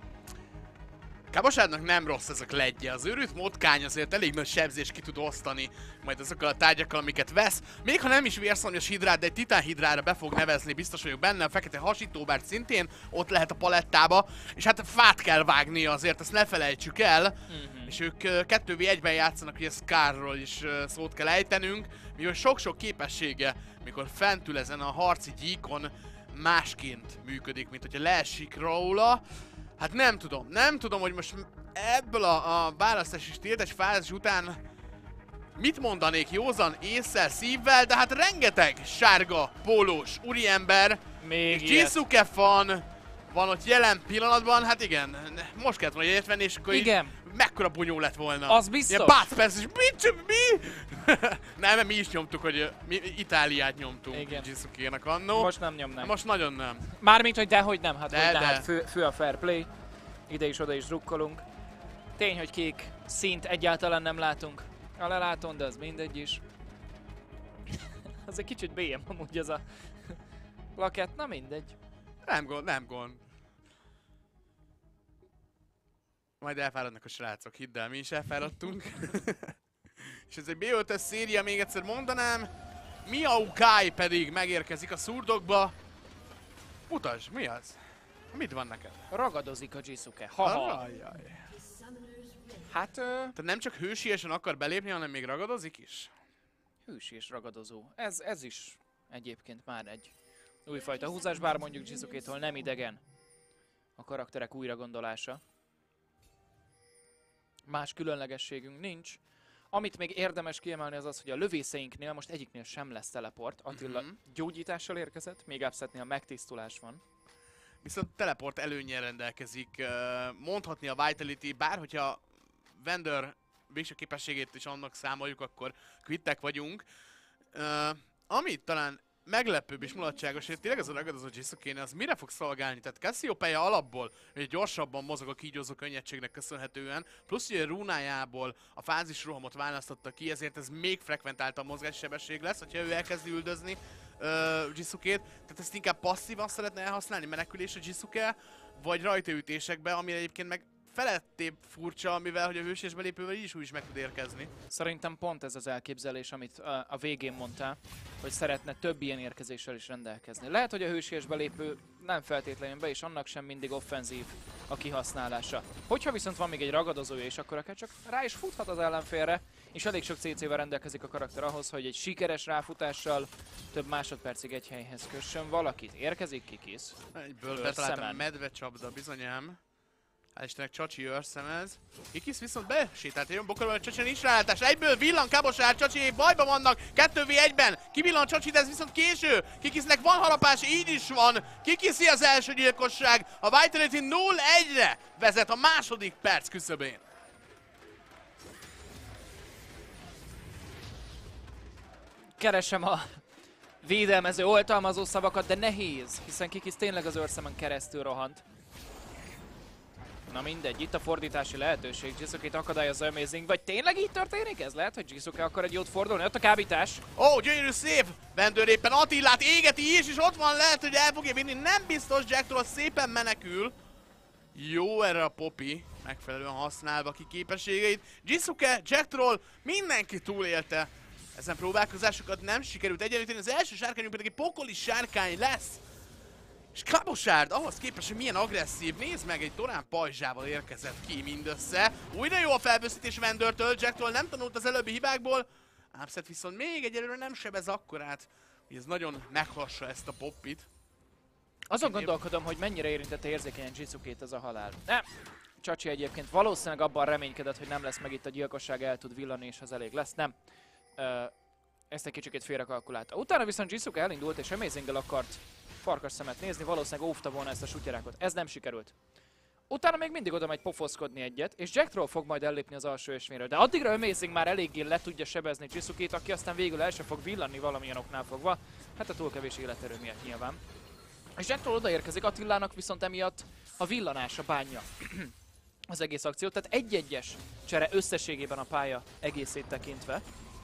Kabosárnak nem rossz ez a kledje, az őrült motkány azért elég nagy sebzést ki tud osztani majd azokkal a tárgyakkal, amiket vesz. Még ha nem is vérszomjas hidrát, de egy titán hidrára be fog nevezni, biztos vagyok benne, a fekete hasítóbár szintén ott lehet a palettába, és hát fát kell vágnia azért, ezt ne felejtsük el. És ők 2v1-ben játszanak, ugye Skarról is szót kell ejtenünk, mivel sok-sok képessége, mikor fent ül ezen a harci gyíkon, másként működik, mint hogyha leesik róla. Hát nem tudom, hogy most ebből a választási tiltás fázis után mit mondanék józan ésszel, szívvel, de hát rengeteg sárga, pólós úriember, még és Jisuke van ott jelen pillanatban, hát igen, most kellett volna egyet venni, és akkor igen. Mekkora bunyó lett volna. Az biztos. Ilyen Bud Spencer, és mi? Nem, mi is nyomtuk, hogy mi Itáliát nyomtunk Jisuke-nek annó. Most nem nyomnánk. Most nagyon nem. Mármint, hogy dehogy nem, hát, de. Hát fő a fair play. Ide is, oda is drukkolunk. Tény, hogy kék színt egyáltalán nem látunk a lelátón, de az mindegy is. Az egy kicsit BM amúgy ez a plakett, na mindegy. Nem gond. Majd elfáradnak a srácok, hidd el, mi is elfáradtunk. És ez egy B5-es széria, még egyszer mondanám. Maokai pedig megérkezik a szurdokba. Mutasd, mi az? Mit van neked? Ragadozik a Jisuke. Hát... Tehát nem csak hősiesen akar belépni, hanem még ragadozik is? Hősi és ragadozó. Ez is egyébként már egy újfajta húzás, bár mondjuk Jisuke-tól nem idegen a karakterek újragondolása. Más különlegességünk nincs. Amit még érdemes kiemelni az az, hogy a lövészeinknél most egyiknél sem lesz teleport. Attila gyógyítással érkezett, még Upsetnél megtisztulás van. Viszont teleport előnnyel rendelkezik, mondhatni a Vitality, bár hogyha Vendor végső képességét is annak számoljuk, akkor kvittek vagyunk. Amit talán meglepőbb és mulatságos, hogy tényleg ez a ragadozó Jisuke az mire fog szolgálni? Tehát Cassiopeia alapból, hogy gyorsabban mozog a kígyózó könnyedségnek köszönhetően, plusz hogy a rúnájából a fázisrohamot választotta ki, ezért ez még frekventáltabb mozgássebesség lesz, hogyha ő elkezdi üldözni Jisukét. Tehát ezt inkább passzívan szeretne elhasználni menekülés a Jisuke, vagy rajtaütésekbe, amire egyébként meg felettébb furcsa, mivel hogy a hősies belépővel így is úgy is meg tud érkezni. Szerintem pont ez az elképzelés, amit a végén mondtál, hogy szeretne több ilyen érkezéssel is rendelkezni. Lehet, hogy a hősies belépő nem feltétlenül be, és annak sem mindig offenzív a kihasználása. Hogyha viszont van még egy ragadozója, és akkor akár csak rá is futhat az ellenfélre, és elég sok CC-vel rendelkezik a karakter ahhoz, hogy egy sikeres ráfutással több másodpercig egy helyhez kössön valakit. Érkezik Kikis. Egyből betaláltam a medvecsapda, bizonyám. Hál' Istennek Csacsi őrszemez. Kikis viszont besétált, jön Bokorban, Csacsi nincs ráállítás. Egyből villan Kabosár, Csacsi bajban vannak, 2v1-ben. Kivillan Csacsi, de ez viszont késő. Kikisnek van harapás, így is van. Kikiszi az első gyilkosság. A Vitality 0-1-re vezet a második perc küszöbén. Keresem a védelmező, oltalmazó szavakat, de nehéz, hiszen Kikis tényleg az őrszemen keresztül rohant. Na mindegy, itt a fordítási lehetőség, Jisuke-t akadályozza Amazing, vagy tényleg így történik ez? Lehet, hogy Jisuke akar egy jót fordulni, ott a kábítás. Ó, gyönyörű szép! Vendőr éppen Attillát égeti is, és ott van, lehet, hogy el fogja vinni, nem biztos, Jacktól szépen menekül. Jó erre a Poppy, megfelelően használva ki képességeit. Jisuke, Jacktroll, mindenki túlélte. Ezen próbálkozásokat nem sikerült egyenlíteni, az első sárkányunk pedig egy pokoli sárkány lesz. És Kabosárd ahhoz képest, hogy milyen agresszív, nézd meg, egy Torán pajzsával érkezett ki mindössze. Újra jó a felbőszítés Vendőrtől, Jacktól nem tanult az előbbi hibákból. Upset viszont még egyelőre nem sebez akkorát, hogy ez nagyon meghassa ezt a Poppit. Azon gondolkodom, hogy mennyire érintette érzékenyen Jisuke-t ez a halál. Nem. Csacsi egyébként valószínűleg abban reménykedett, hogy nem lesz meg itt a gyilkosság, el tud villani és az elég lesz. Nem. Ezt egy kicsikét félrekalkulálta. Utána viszont Jisuke elindult és Amazing-gel akart farkas szemet nézni, valószínűleg óvta volna ezt a sutyerákot. Ez nem sikerült. Utána még mindig oda megy pofoszkodni egyet, és Jacktroll fog majd ellépni az alsó ösvényről. De addigra Amazing már eléggé le tudja sebezni Jisuke-t, aki aztán végül el se fog villanni valamilyen oknál fogva. Hát a túl kevés életerő miatt nyilván. És Jacktroll odaérkezik, Attilának viszont emiatt a villanása bánja az egész akciót. Tehát egy-egyes csere összességében a pálya egészét tekintve.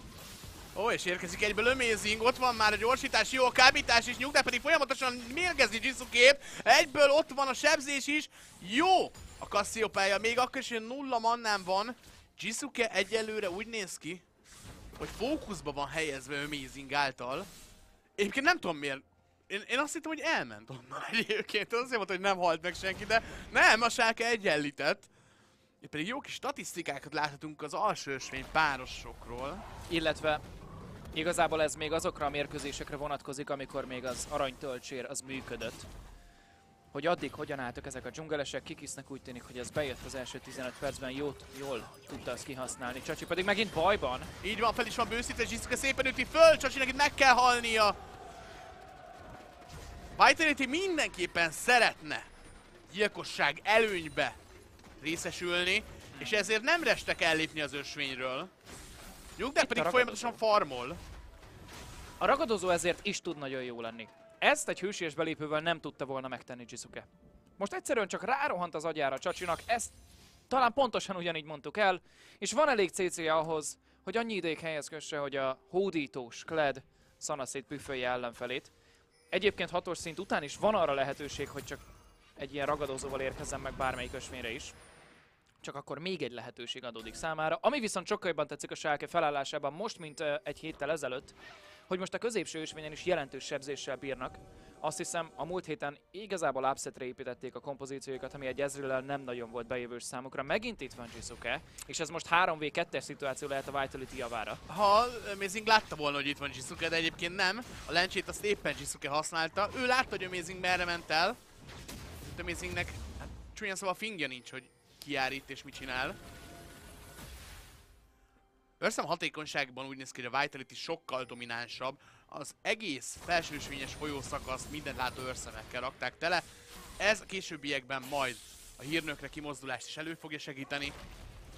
Ó, és érkezik egyből Amazing, ott van már a gyorsítás, jó a kábítás is, Nyugdá pedig folyamatosan mérgezi Jisuke-t. Egyből ott van a sebzés is, jó a Cassiopeia, még akkor is, hogy 0 mannán van. Jisuke egyelőre úgy néz ki, hogy fókuszba van helyezve Amazing által. Egyébként nem tudom miért. Én azt hittem, hogy elment onnan egyébként, azért mondta, hogy nem halt meg senki, de nem, a Schalke egyenlített. Itt pedig jó kis statisztikákat láthatunk az alsó ösvény párosokról. Illetve igazából ez még azokra a mérkőzésekre vonatkozik, amikor még az aranytölcsér az működött. Hogy addig hogyan álltak ezek a dzsungelesek, Kikisnek úgy tűnik, hogy ez bejött az első 15 percben, jól tudta azt kihasználni. Csacsi pedig megint bajban. Így van, fel is van bőszítve, Jisuke szépen üti föl, Csacsinak itt meg kell halnia. Vitality mindenképpen szeretne gyilkosság előnybe részesülni, és ezért nem restek ellépni az ösvényről. Nyugdák pedig folyamatosan farmol. A ragadozó ezért is tud nagyon jó lenni. Ezt egy hősies belépővel nem tudta volna megtenni Jisuke. Most egyszerűen csak rárohant az agyára Csacsinak, ezt talán pontosan ugyanígy mondtuk el, és van elég CC-je ahhoz, hogy annyi ideig helyez kösse, hogy a hódítós Kled szanaszét püfölje ellenfelét. Egyébként 6-os szint után is van arra lehetőség, hogy csak egy ilyen ragadozóval érkezzen meg bármelyik ösvényre is. Csak akkor még egy lehetőség adódik számára. Ami viszont sokkal jobban tetszik a Schalke felállásában most, mint egy héttel ezelőtt, hogy most a középső ösvényen is jelentős sebzéssel bírnak. Azt hiszem, a múlt héten igazából upsetre építették a kompozícióikat, ami egy Ezreal-el nem nagyon volt bejövős számukra. Megint itt van Jisuke, és ez most 3v2-es szituáció lehet a Vitality javára. Ha Amazing látta volna, hogy itt van Jisuke, de egyébként nem. A lencsét azt éppen Jisuke használta. Ő látta, hogy Amazing merre ment el. Amazingnek, hát csúnyán szóval fingja nincs, hogy ki jár itt és mit csinál. Őrszem hatékonyságban úgy néz ki, hogy a Vitality sokkal dominánsabb. Az egész felsősvényes folyószakaszt minden látó őrszemekkel rakták tele. Ez a későbbiekben majd a hírnökre kimozdulást is elő fogja segíteni.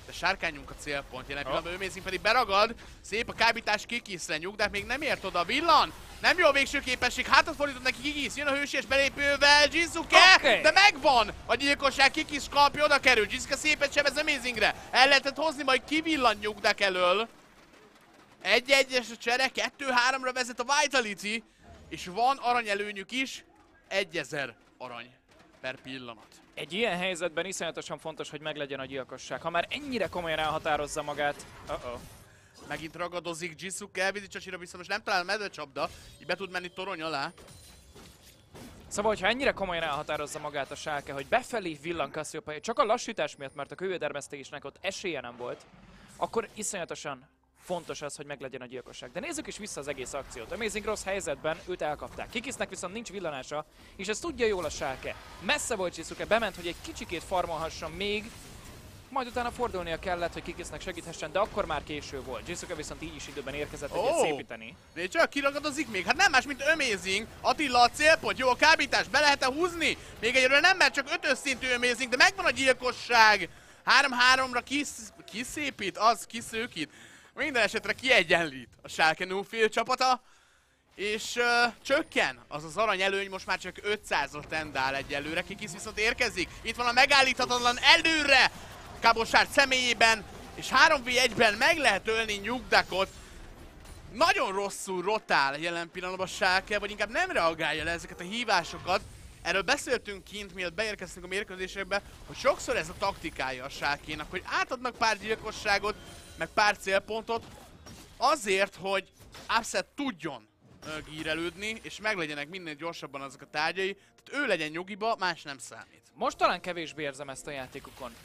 de sárkányunk a célpont. Jelen pillanatban Amazing pedig beragad, szép a kábítás Kikiszre, Nyugdák még nem ért oda, villan! Nem jó a végső képesség, hátat fordított neki Kikisz, jön a hősies belépővel, Jizuke, de megvan! A gyilkosság, Kikisz kapja, oda kerül, Jizuke szépet sebez Amazingre, el lehetett hozni, majd kivillan Nyugdák elől. 1-1-es a csere, 2-3-ra vezet a Vitality, és van aranyelőnyük is, 1000 arany per pillanat. Egy ilyen helyzetben iszonyatosan fontos, hogy meglegyen a gyilkosság. Ha már ennyire komolyan elhatározza magát... Megint ragadozik Jizuke, elviszi Csasira, viszont most nem talál a medvecsapda, így be tud menni torony alá. Szóval, hogyha ennyire komolyan elhatározza magát a Schalke, hogy befelé villan Cassiopeia, csak a lassítás miatt, mert a kővédermesztésnek ott esélye nem volt, akkor iszonyatosan fontos az, hogy meglegyen a gyilkosság. De nézzük is vissza az egész akciót. Amazing rossz helyzetben, őt elkapták. Kikisznek viszont nincs villanása, és ezt tudja jól a Schalke. Messze volt Jizuke, bement, hogy egy kicsikét farmolhasson még, majd utána fordulnia kellett, hogy Kikisznek segíthessen, de akkor már késő volt. Jizuke viszont így is időben érkezett egyet szépíteni. Nézd csak, kiragadozik még, hát nem más, mint Amazing. Attila a célpont, jó a kábítás, be lehet-e húzni? Még egyről nem, mert csak 5-ös szintű Amazing, de megvan a gyilkosság. 3-3-ra kiszépít, az kiszőkít. Minden esetre kiegyenlít a Schalke Newfield csapata, és csökken az az arany előny, most már csak 500-ra tendál egyelőre. Kikisz viszont érkezik, itt van a megállíthatatlan előre Cabochard személyében, és 3v1-ben meg lehet ölni Nyugdakot. Nagyon rosszul rotál jelen pillanatban Schalke, vagy inkább nem reagálja le ezeket a hívásokat. Erről beszéltünk kint, mielőtt beérkeztünk a mérkőzésekbe, hogy sokszor ez a taktikája a Schalkénak, hogy átadnak pár gyilkosságot, meg pár célpontot, azért, hogy Upset tudjon gírelődni, és meglegyenek minél gyorsabban azok a tárgyai, tehát ő legyen nyugiba, más nem számít. Most talán kevésbé érzem ezt a játékukon.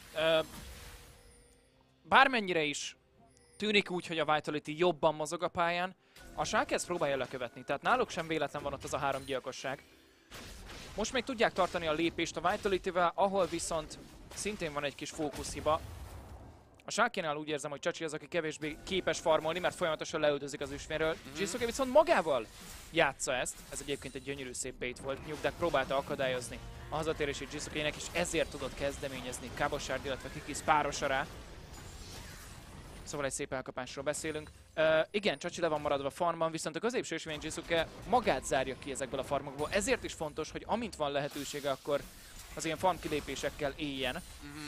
Bármennyire is tűnik úgy, hogy a Vitality jobban mozog a pályán, a Schalke ezt próbálja lekövetni, tehát náluk sem véletlen van ott az a 3 gyilkosság. Most még tudják tartani a lépést a Vitality-vel, ahol viszont szintén van egy kis fókuszhiba. A Schalke-nál úgy érzem, hogy Csachi az, aki kevésbé képes farmolni, mert folyamatosan leüldözik az üsvényről. Jizuke viszont magával játsza ezt. Ez egyébként egy gyönyörű szép bait volt. Nyugdák próbálta akadályozni a hazatérését Jizuke-nek, és ezért tudott kezdeményezni Cabochard, illetve Kikisz párosa rá. Szóval egy szép elkapásról beszélünk. Igen, Csachi le van maradva farmban, viszont a középső ösvény Jizuke magát zárja ki ezekből a farmokból. Ezért is fontos, hogy amint van lehetősége, akkor az ilyen farm kilépésekkel éljen.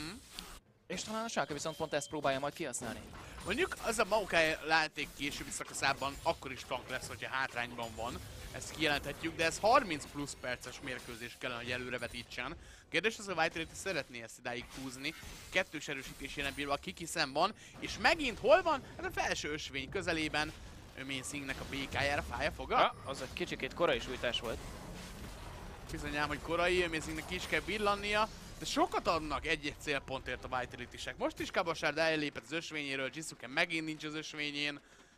És talán a Schalke viszont pont ezt próbálja majd kihasználni. Mondjuk az a Maokai játék későbbi szakaszában akkor is tank lesz, hogyha hátrányban van. Ezt kijelenthetjük, de ez 30 plusz perces mérkőzés kellene, hogy előrevetítsen. Kérdés az, a Vitality szeretné ezt idáig húzni. Kettős erősítés jelen pillanatban a Kikiszen van, és megint hol van? Hát a felső ösvény közelében. Amazingnek a BK-jára fája foga? Az egy kicsikét korai sújtás volt. Bizonyám, hogy korai, Amazingnek is kell villannia. De sokat adnak egy-egy célpontért a Vitality-sek. Most is Cabochard ellépett az ösvényéről, Jizuke megint nincs az ösvényén.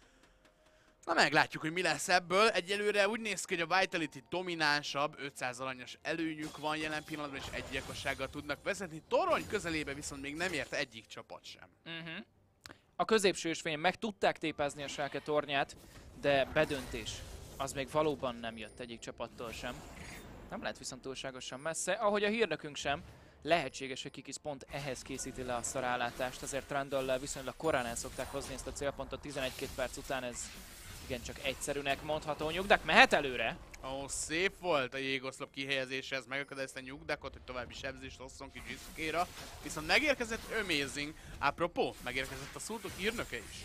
Na meglátjuk, hogy mi lesz ebből. Egyelőre úgy néz ki, hogy a Vitality dominánsabb, 500 aranyos előnyük van jelen pillanatban, és egy gyilkossággal tudnak vezetni. Torony közelébe viszont még nem ért egyik csapat sem. A középső ösvényen meg tudták tépezni a Schalke tornyát, de bedöntés az még valóban nem jött egyik csapattól sem. Nem lehet viszont túlságosan messze, ahogy a hírnökünk sem. Lehetséges, hogy Kikisz pont ehhez készíti le azt a rálátást, azért Trundle-lel viszonylag korán el szokták hozni ezt a célpontot, 11-2 perc után ez igencsak egyszerűnek mondható. Nyugdák mehet előre. Ó, szép volt a jégoszlop kihelyezése, ez megakadályozta Nyugdákot, hogy további sebzést hozzon ki Jizuke-ra. Viszont megérkezett Amazing, apropó, megérkezett a szurtok hírnöke is.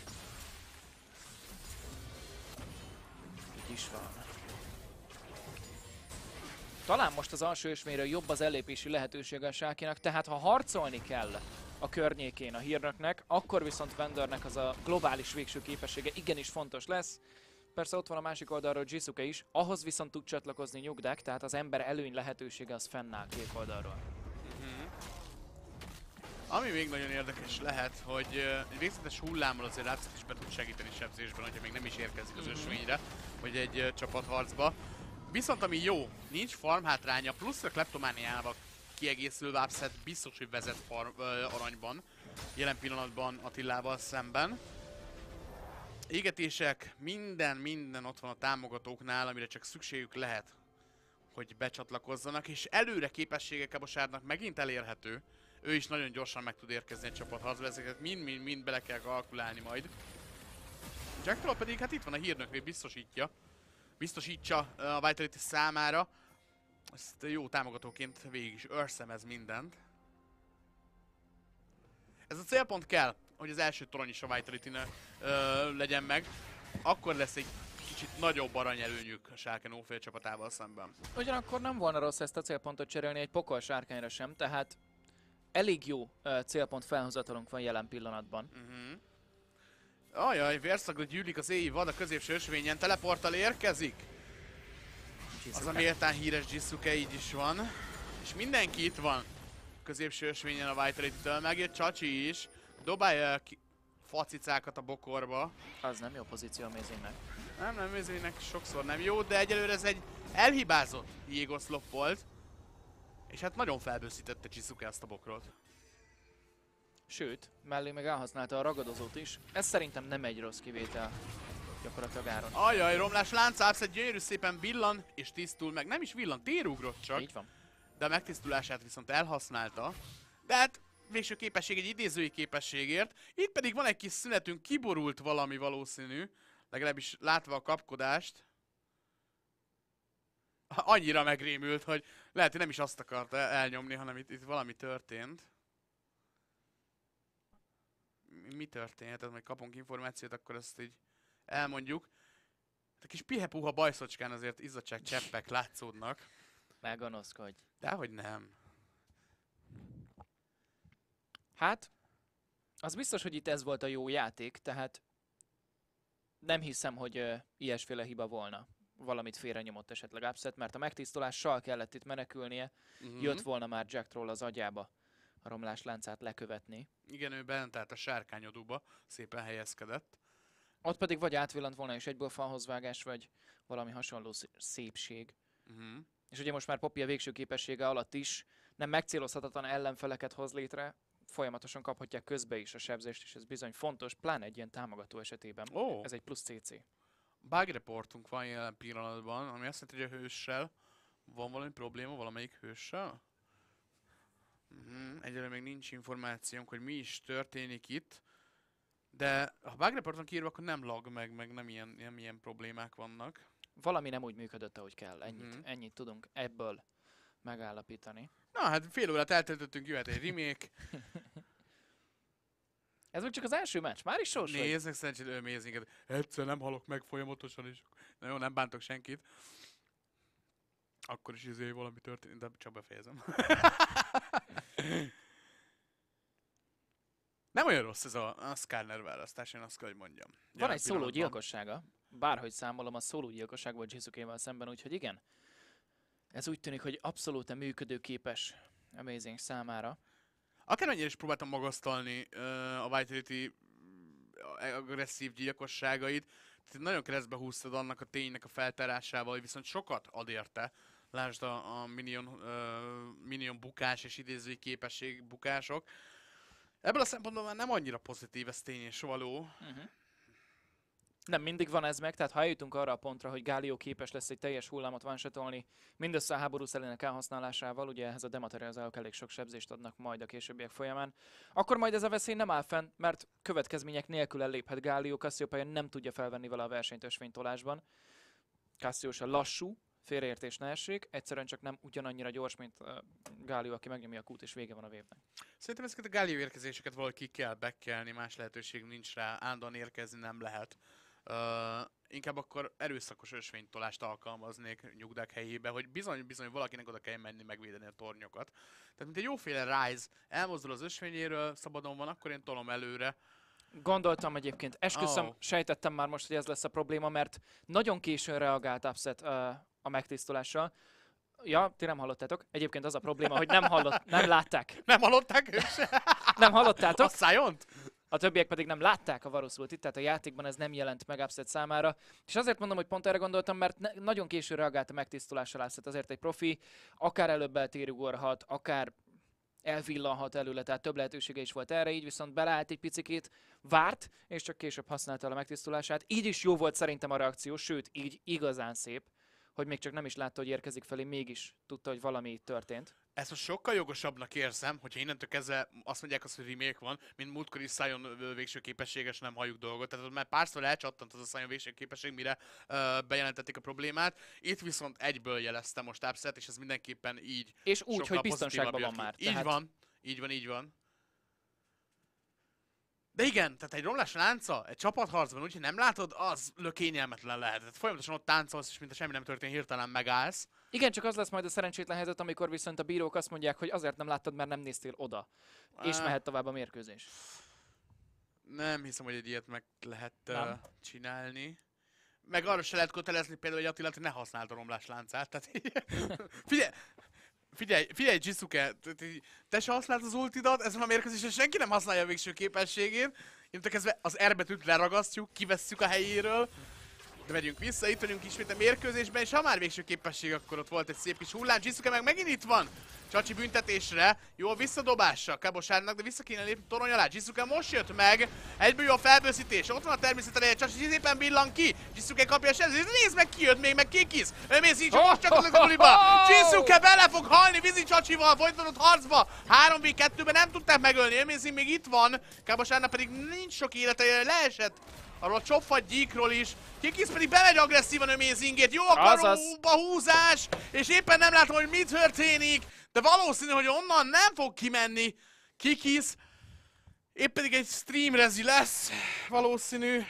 Így is van. Talán most az alsó ösvényről jobb az ellépési lehetősége a Schalke-nak, tehát ha harcolni kell a környékén a hírnöknek, akkor viszont Vendornek az a globális végső képessége igenis fontos lesz. Persze ott van a másik oldalról Jizuke is, ahhoz viszont tud csatlakozni Nyugdák, tehát az ember előny lehetősége az fennáll két oldalról. Ami még nagyon érdekes lehet, hogy egy végzetes hullámmal azért Upset is be tud segíteni sebzésben, hogyha még nem is érkezik az ösvényre, vagy egy csapatharcba. Viszont ami jó, nincs farm hátránya, plusz a kleptomániával kiegészülve Upset biztos, hogy vezet aranyban, jelen pillanatban Attilával szemben. Égetések, minden ott van a támogatóknál, amire csak szükségük lehet, hogy becsatlakozzanak, és előre képessége Cabochardnak megint elérhető. ő is nagyon gyorsan meg tud érkezni egy csapatharcba, ezeket mind bele kell kalkulálni majd. Jack Troll pedig, hát itt van a hírnök, biztosítsa a Vitality számára. Ezt jó támogatóként végig is őrszemez mindent. Ez a célpont kell, hogy az első torony is a Vitality-nek legyen meg. Akkor lesz egy kicsit nagyobb aranyelőnyük a Schalke no-fél csapatával szemben. Ugyanakkor nem volna rossz ezt a célpontot cserélni egy pokol sárkányra sem, tehát elég jó célpont felhozatalunk van jelen pillanatban. Ajaj, vérszagra gyűlik az éj vad a középső ösvényen, teleporttal érkezik. Az a méltán híres Jisuke így is van. És mindenki itt van. Középső ösvényen a Vitality-től, megjött Csachi is. Dobálja a facicákat a bokorba. Az nem jó pozíció a Mézénynek. Nem, Mézénynek sokszor nem jó, de egyelőre ez egy elhibázott jégoszlop volt. És hát nagyon felbőszítette Jisuke azt a bokrot. Sőt, mellé meg elhasználta a ragadozót is. Ez szerintem nem egy rossz kivétel gyakorlatilag Áron. Ajaj, romlás láncápsz, egy gyönyörű szépen villan és tisztul meg. Nem is villan, térugrott csak. Így van. De a megtisztulását viszont elhasználta. De hát végső képesség egy idézői képességért. Itt pedig van egy kis szünetünk, kiborult valami valószínű. Legalábbis látva a kapkodást. Annyira megrémült, hogy lehet, hogy nem is azt akarta elnyomni, hanem itt valami történt. Mi történt? Tehát majd kapunk információt, akkor ezt így elmondjuk. A kis pihepuha bajszocskán azért izzadság cseppek látszódnak. Meggonoszkodj. Dehogy nem. Hát, az biztos, hogy itt ez volt a jó játék, tehát nem hiszem, hogy ilyesféle hiba volna. Valamit félrenyomott esetleg Upset, mert a megtisztulással kellett itt menekülnie. Jött volna már Jack Troll az agyába a romlás láncát lekövetni. Igen, ő bent állt a sárkányodóba, szépen helyezkedett. Ott pedig vagy átvillant volna és egyből falhoz vágás, vagy valami hasonló szépség. És ugye most már Poppy a végső képessége alatt is nem megcélozhatatlan ellenfeleket hoz létre, folyamatosan kaphatják közbe is a sebzést, és ez bizony fontos, pláne egy ilyen támogató esetében. Ez egy plusz CC. Bug reportunk van jelen pillanatban, ami azt jelenti, hogy a hőssel van valami probléma, valamelyik hőssel? Egyelőre még nincs információnk, hogy mi is történik itt. De ha bug reporton kiírva, akkor nem lag meg nem ilyen problémák vannak. Valami nem úgy működött, ahogy kell. Ennyit tudunk ebből megállapítani. Na hát fél órát eltöltöttünk, jöhet egy remake. Ez még csak az első meccs, már is sors vagy? Nézzek szerencsét Amazinget. Egyszer nem halok meg folyamatosan is. Na jó, nem bántok senkit. Akkor is valami történik, de csak befejezem. Nem olyan rossz ez a Skarner választás, én azt kell, hogy mondjam. Van egy szóló gyilkossága. Bárhogy számolom, a szóló gyilkosság volt Jisuke-val szemben, úgyhogy igen. Ez úgy tűnik, hogy abszolút működőképes Amazing számára. Akármennyire is próbáltam magasztalni a Vitality agresszív gyilkosságait, tehát nagyon keresztbe húztad annak a ténynek a feltárásával, hogy viszont sokat ad érte. Lásd a minion bukás és idézői képesség bukások. Ebből a szempontból már nem annyira pozitív, ez tény és való. Nem mindig van ez meg, tehát ha eljutunk arra a pontra, hogy Galio képes lesz egy teljes hullámot one-shotolni, mindössze a háború szellének elhasználásával, ugye ehhez a dematerializálók elég sok sebzést adnak majd a későbbiek folyamán, akkor majd ez a veszély nem áll fenn, mert következmények nélkül elléphet Galio, Cassiopeia nem tudja felvenni vele a versenyt ösvénytolásban. Cassius a lassú, félreértés ne essék, egyszerűen csak nem ugyanannyira gyors, mint Galio, aki megnyomja a kút és vége van a vévnek. Szerintem ezeket a Galio érkezéseket valahogy ki kell bekelni, más lehetőség nincs rá, állandóan érkezni nem lehet. Inkább akkor erőszakos ösvénytolást alkalmaznék nyugdák helyébe, hogy bizony valakinek oda kell menni megvédeni a tornyokat. Tehát mint egy jóféle Rise elmozdul az ösvényéről, szabadon van, akkor én tolom előre. Gondoltam egyébként, esküszöm, sejtettem már most, hogy ez lesz a probléma, mert nagyon későn reagált Upset a megtisztulással. Ja, ti nem hallottátok. Egyébként az a probléma, hogy nem látták. Nem hallották ők se? Nem hallottátok? A Szájont? A többiek pedig nem látták a Varus ultit, tehát a játékban ez nem jelent meg Upset számára. És azért mondom, hogy pont erre gondoltam, mert nagyon későn reagált a megtisztulással Upset, azért egy profi, akár előbb eltérugorhat, akár elvillanhat előle, tehát több lehetősége is volt erre, így viszont beleállt egy picikét, várt, és csak később használta a megtisztulását. Így is jó volt szerintem a reakció, sőt, így igazán szép, hogy még csak nem is látta, hogy érkezik felé, mégis tudta, hogy valami történt. Ezt most sokkal jogosabbnak érzem, hogyha innentől kezdve azt mondják, hogy remake van, mint múltkor is Sion végső képességes nem halljuk dolgot. Tehát ott már párszor elcsattant az a Sion végső képesség, mire bejelentették a problémát. Itt viszont egyből jelezte most Upset, és ez mindenképpen így. És úgy, hogy sokkal biztonságban van pozitívabb már. jött ki. Így van, így van, így van. De igen, tehát egy romlás lánca, egy csapatharcban, úgyhogy nem látod, az kényelmetlen lehet. Tehát folyamatosan ott táncolsz, és mintha semmi nem történt, hirtelen megállsz. Igen, csak az lesz majd a szerencsétlen helyzet, amikor viszont a bírók azt mondják, hogy azért nem láttad, mert nem néztél oda. És mehet tovább a mérkőzés. Nem hiszem, hogy egy ilyet meg lehet csinálni. Meg arra se lehet kötelezni például, hogy Attilát, hogy ne használd a romlás láncát. Tehát figyelj, Jisuke, te se használod az ultidat, ezen a mérkőzésen senki nem használja a végső képességét. Innentől kezdve az R betűt leragasztjuk, kivesszük a helyéről. De megyünk vissza, itt vagyunk ismét a mérkőzésben, és ha már végső képesség, akkor ott volt egy szép kis hullám. Jisuke meg megint itt van! Csacsi büntetésre, jó visszadobása Kabosárnak, de vissza kéne lépni torony alá. Jisuke most jött meg, egyből jó a felbőszítés, ott van a természet ereje, Csacsi szépen billan ki. Jisuke kapja a sebzést, nézd meg ki jött még, meg Kikis. Ő mész így, most csak az a guliba. Jisuke bele fog halni, Vizi Csacsival, folytatott harcba. 3v2-ben nem tudták megölni, Amazing még itt van. Kabosárnak pedig nincs sok élete, leesett arról a csopfat gyíkról is. Kikis pedig bemegy agresszívan Amazingét, jó a karóba húzás, és éppen nem látom, hogy mi történik, de valószínű, hogy onnan nem fog kimenni Kikis. Épp pedig egy stream rezi lesz, valószínű.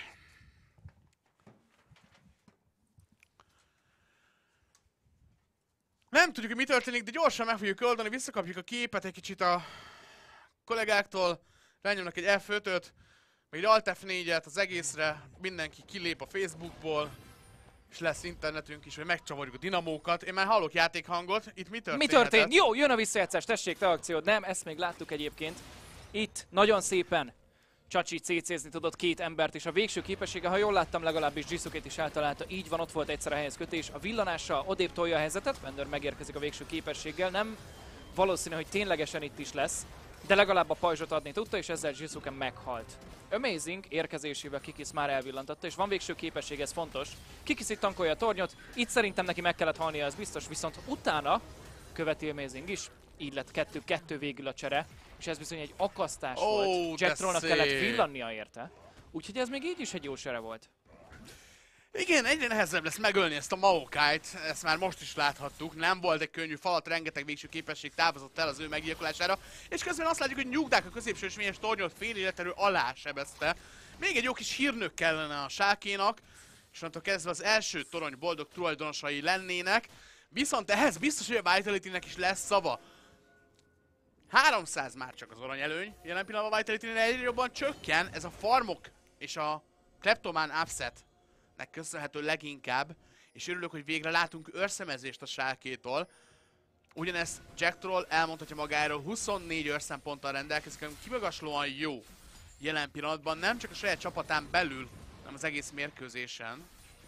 Nem tudjuk, hogy mi történik, de gyorsan meg fogjuk oldani, visszakapjuk a képet egy kicsit a kollégáktól, rányomnak egy F5-öt, meg egy Alt F4-et az egészre, mindenki kilép a Facebookból, és lesz internetünk is, hogy megcsavarjuk a dinamókat. Én már hallok játékhangot, itt mi történt? Mi történt? Jó, jön a visszajátszás, tessék, te akciód. Nem, ezt még láttuk egyébként. Itt nagyon szépen Csacsi CC-zni tudott két embert, és a végső képessége, ha jól láttam, legalábbis Jisukét is eltalálta. Így van, ott volt egyszer a helyhez kötés. A villanással odébb tolja a helyzetet, Bender megérkezik a végső képességgel. Nem valószínű, hogy ténylegesen itt is lesz, de legalább a pajzsot adni tudta, és ezzel Jisuke meghalt. Amazing érkezésével Kikis már elvillantotta, és van végső képesség, ez fontos. Kikis itt tankolja a tornyot, itt szerintem neki meg kellett halnia, ez biztos, viszont utána követi Amazing is. Így lett 2-2 végül a csere, és ez bizony egy akasztás volt. Jack Trollnak kellett villannia érte, úgyhogy ez még így is egy jó csere volt. Igen, egyre nehezebb lesz megölni ezt a Maokai-t, ezt már most is láthattuk, nem volt egy könnyű falat, rengeteg végső képesség távozott el az ő meggyilkolására, és közben azt látjuk, hogy nyugdák a középső ösvényes tornyot fél életerő alá sebezte. Még egy jó kis hírnök kellene a sákénak, és onnantól kezdve az első torony boldog tulajdonosai lennének, viszont ehhez biztos, hogy a Vitality-nek is lesz szava. 300 már csak az aranyelőny, jelen pillanatban a Vitality-nél egyre jobban csökken, ez a farmok és a Kleptomán Upset köszönhető leginkább, és örülök, hogy végre látunk őrszemezést a Schalkétól. Ugyanezt Jack Troll elmondhatja magáról, 24 őrszemponttal rendelkezik, ami kimagaslóan jó jelen pillanatban, nem csak a saját csapatán belül, hanem az egész mérkőzésen.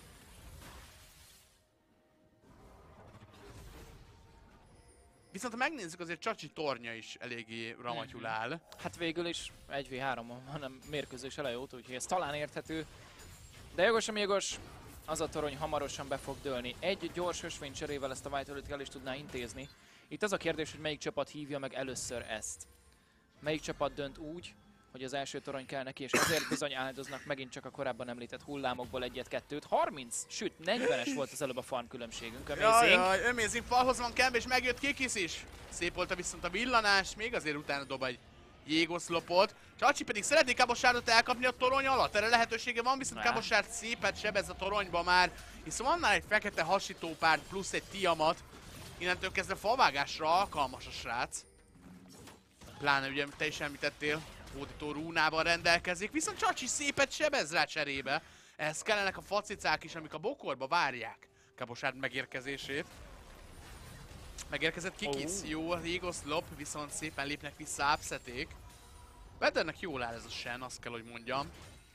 Viszont ha megnézzük, azért Csacsi tornya is eléggé ramatyul áll. Hát végül is 1v3-on van a mérkőzés eleje óta, úgyhogy ez talán érthető. De jogos, ami jogos, az a torony hamarosan be fog dőlni. Egy gyors ösvénycserével ezt a Vitality el is tudná intézni. Itt az a kérdés, hogy melyik csapat hívja meg először ezt. Melyik csapat dönt úgy, hogy az első torony kell neki, és azért bizony áldoznak megint csak a korábban említett hullámokból egyet-kettőt. 30, sőt 40-es volt az előbb a farm különbségünk. Jaj, Amazing falhoz van Kemb, és megjött Kikis is. Szép volt viszont a villanás, még azért utána dob egy jégoszlopot. Csacsi pedig szeretné Kabosárdot elkapni a torony alatt, erre lehetősége van, viszont Kabosárd szépet sebez a toronyba már, hiszen van már egy fekete hasítópár plusz egy Tiamat. Innentől kezdve falvágásra alkalmas a srác. Pláne ugye, te is említettél, hódító rúnával rendelkezik, viszont Csacsi szépet sebez rá cserébe. Ehhez kellenek a facicák is, amik a bokorba várják Kabosárd megérkezését. Megérkezett Kikis, jó a jégoszlop, viszont szépen lépnek vissza Upseték. Veddernek jól áll ez a Shen, azt kell, hogy mondjam.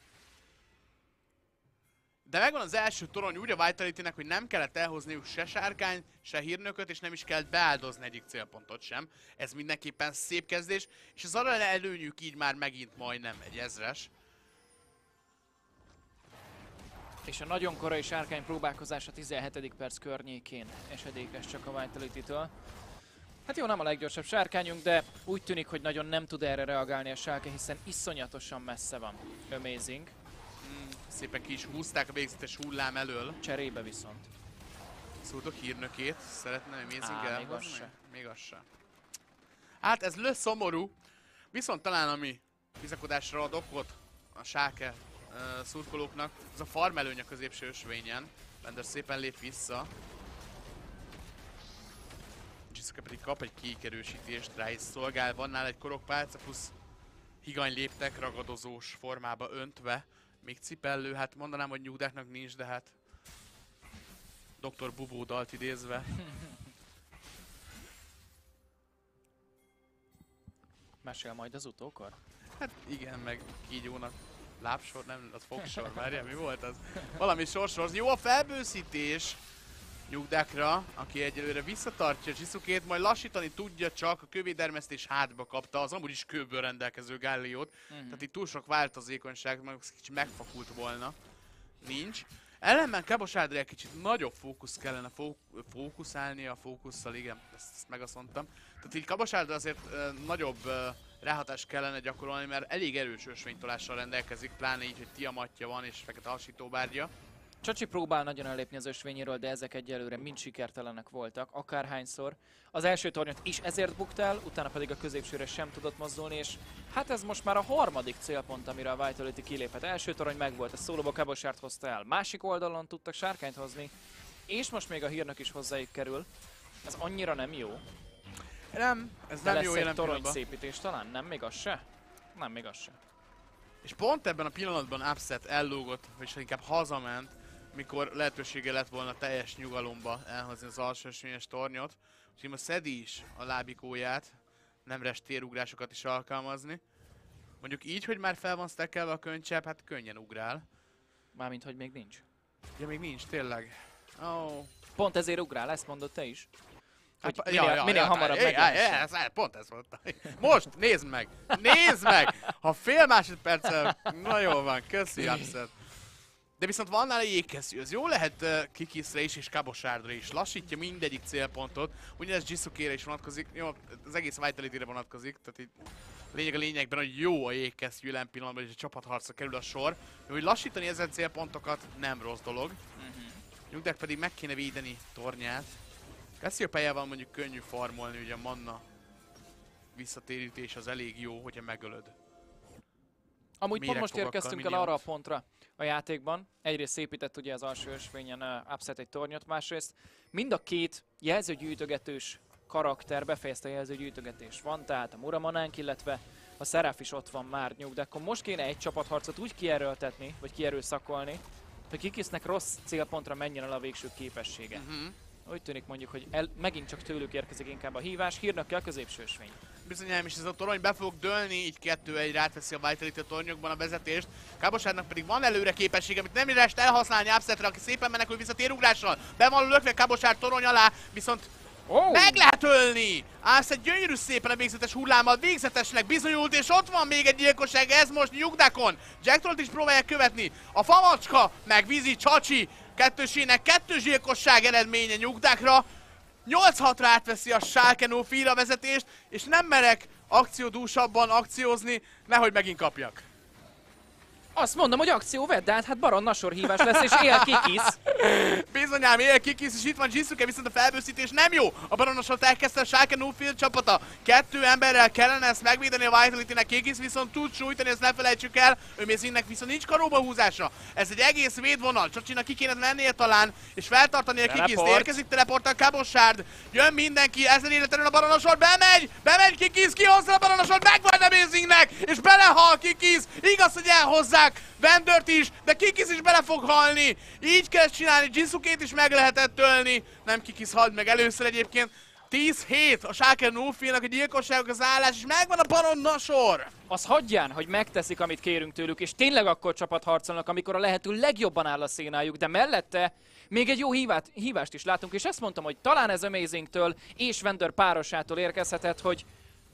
De megvan az első torony úgy a Vitality-nek, hogy nem kellett elhozniuk se sárkány, se hírnököt, és nem is kellett beáldozni egyik célpontot sem. Ez mindenképpen szép kezdés, és az arra előnyük így már megint majdnem egy 1000-es. És a nagyon korai sárkány próbálkozás a 17. perc környékén esedékes csak a Vitality-től. Hát jó, nem a leggyorsabb sárkányunk, de úgy tűnik, hogy nagyon nem tud erre reagálni a Schalke, hiszen iszonyatosan messze van. Amazing. Szépen ki is húzták a végzetes hullám elől. Cserébe viszont. Szóltok hírnökét, szeretne Amazing-el? Még az se. Még az se. Hát ez lesz szomorú, viszont talán ami bizakodásra ad okot a Schalke szurkolóknak, az a farm előny a középső ösvényen. Bender szépen lép vissza. Jisuke pedig kap egy kikerősítést, rá is szolgál, van nála egy korokpálca, plusz higany léptek ragadozós formába öntve. Még cipellő, hát mondanám, hogy nyugdáknak nincs, de hát Dr. Bubó dalt idézve. Mesél majd az utókor? Hát igen, meg kígyónak lábsor, nem, az fogsor, várjál, mi volt az? Valami sorsor. Jó a felbőszítés nyugdákra, aki egyelőre visszatartja Jisukét, majd lassítani tudja, csak a kövédermesztés hátba kapta az amúgy is kőből rendelkező Galliót. Tehát itt túl sok változékonyság, meg kicsit megfakult volna. Nincs. Ellenben Kabosádra egy kicsit nagyobb fókusz kellene fókuszálni a fókusszal, igen, ezt meg azt mondtam. Tehát így Kabosádra azért nagyobb ráhatást kellene gyakorolni, mert elég erős ösvénytolással rendelkezik, pláne így, hogy Tiamatja van és fekete hasítóbárgya. Csacsi próbál nagyon ellépni az ösvényéről, de ezek egyelőre mind sikertelenek voltak, akárhányszor. Az első tornyot is ezért buktál, utána pedig a középsőre sem tudott mozdulni, és hát ez most már a harmadik célpont, amire a Vitality kiléphet. Első torony megvolt, a szólóba Kabosárt hozta el, másik oldalon tudtak sárkányt hozni, és most még a hírnök is hozzájuk kerül. Ez annyira nem jó. Nem, ez De nem jó lesz egy jelen torony pillanatban. szépítés talán? Nem még az se? Nem még az se. És pont ebben a pillanatban Upset ellógott, vagyis inkább hazament, mikor lehetősége lett volna teljes nyugalomba elhozni az alsó ösvényes tornyot. Úgyhogy most szedi is a lábikóját, nem rest térugrásokat is alkalmazni. Mondjuk így, hogy már fel van stackelve a könycsepp, hát könnyen ugrál. Mármint, hogy még nincs. Ja, még nincs, tényleg. Oh. Pont ezért ugrál, ezt mondod te is. Hogy Hát, minél hamarabb meglássa. pont ezt mondta. Most, nézd meg! Nézd meg! Ha fél másodperccel... Na jól van, köszi Upset. De viszont van nála jégkesztyű, ez jó lehet Kikisre is és Kabosárdra is. Lassítja mindegyik célpontot. Ugyanez Jisukére is vonatkozik, jó, az egész Vitality-re vonatkozik, tehát itt lényeg a lényegben, hogy jó a jégkesztyű jelen pillanatban, hogy a csapatharcra kerül a sor. Jó, hogy lassítani ezen célpontokat nem rossz dolog. Nyugdák pedig meg kéne védeni tornyát. Cassiopeia-val mondjuk könnyű farmolni, ugye a manna visszatérítés az elég jó, hogyha megölöd. Amúgy pont most Méregfogakkal érkeztünk el miniont. arra a pontra a játékban. Egyrészt szépített ugye az alsó ösvényen Upset egy tornyot, másrészt mind a két jelzőgyűjtögetős karakter befejezte a jelzőgyűjtögetés. Van tehát a Muramanánk, illetve a Seraph is ott van már Nyugdákon. Most kéne egy csapatharcot úgy kierőltetni, vagy kierőszakolni, hogy Kikisnek rossz célpontra menjen el a végső képessége. Úgy tűnik mondjuk, hogy megint csak tőlük érkezik inkább a hívás, hírnökkel a középső ösvény. Bizonyám is ez a torony be fog dőlni, így 2-1 rátveszi a Vitality a tornyokban a vezetést. Kabosárnak pedig van előre képessége, amit nem rest elhasználni Upsetre, aki szépen menekül vissza térugrással. Be van lökve Kabosár torony alá, viszont meg lehet ölni! Upset gyönyörű szépen a végzetes hullámmal, végzetesnek bizonyult, és ott van még egy gyilkosság, ez most Nyugdákon. Jack Trollt is próbálják követni. A famacska, meg vízi Csacsi kettősének kettős gyilkosság eredménye Nyugdákra. 8-6-ra átveszi a Schalke 04 a vezetést, és nem merek akciódúsabban akciózni, nehogy megint kapjak. Azt mondom, hogy akció vedd, de hát Baron Nashor hívás lesz, és él Kikis. Bizonyám él Kikis, és itt van Jisuke, viszont a felbőszítés nem jó. A Baron Nashort elkezdte a Schalke 04 csapata. 2 emberrel kellene ezt megvédeni a Vitality-nek, Kikis viszont tud sújtani, ezt ne felejtsük el. Amazingnek viszont nincs karóba húzása. Ez egy egész védvonal, Csacsinak ki kéne lennie talán, és feltartani a Kikist. Érkezik teleporttal Kabosárd. Jön mindenki, ezen életen a Baron Nashor, bemegy Kikis, kihozza a Baron Nashort, megvan Amazingnek, és belehal Kikis. Igaz, hogy elhozzák Vendört is, de Kikis is bele fog halni. Így kell csinálni, Jisukét is meg lehetett ölni. Nem Kikis halt meg először egyébként. 10-7 a Schalke 04-nak a gyilkosságok az állás, és megvan a Baron Nashor. Az hagyján, hogy megteszik, amit kérünk tőlük, és tényleg akkor csapatharcolnak, amikor a lehető legjobban áll a szénájuk, de mellette még egy jó hívást is látunk, és ezt mondtam, hogy talán ez Amazingtől és Vendor párosától érkezhetett, hogy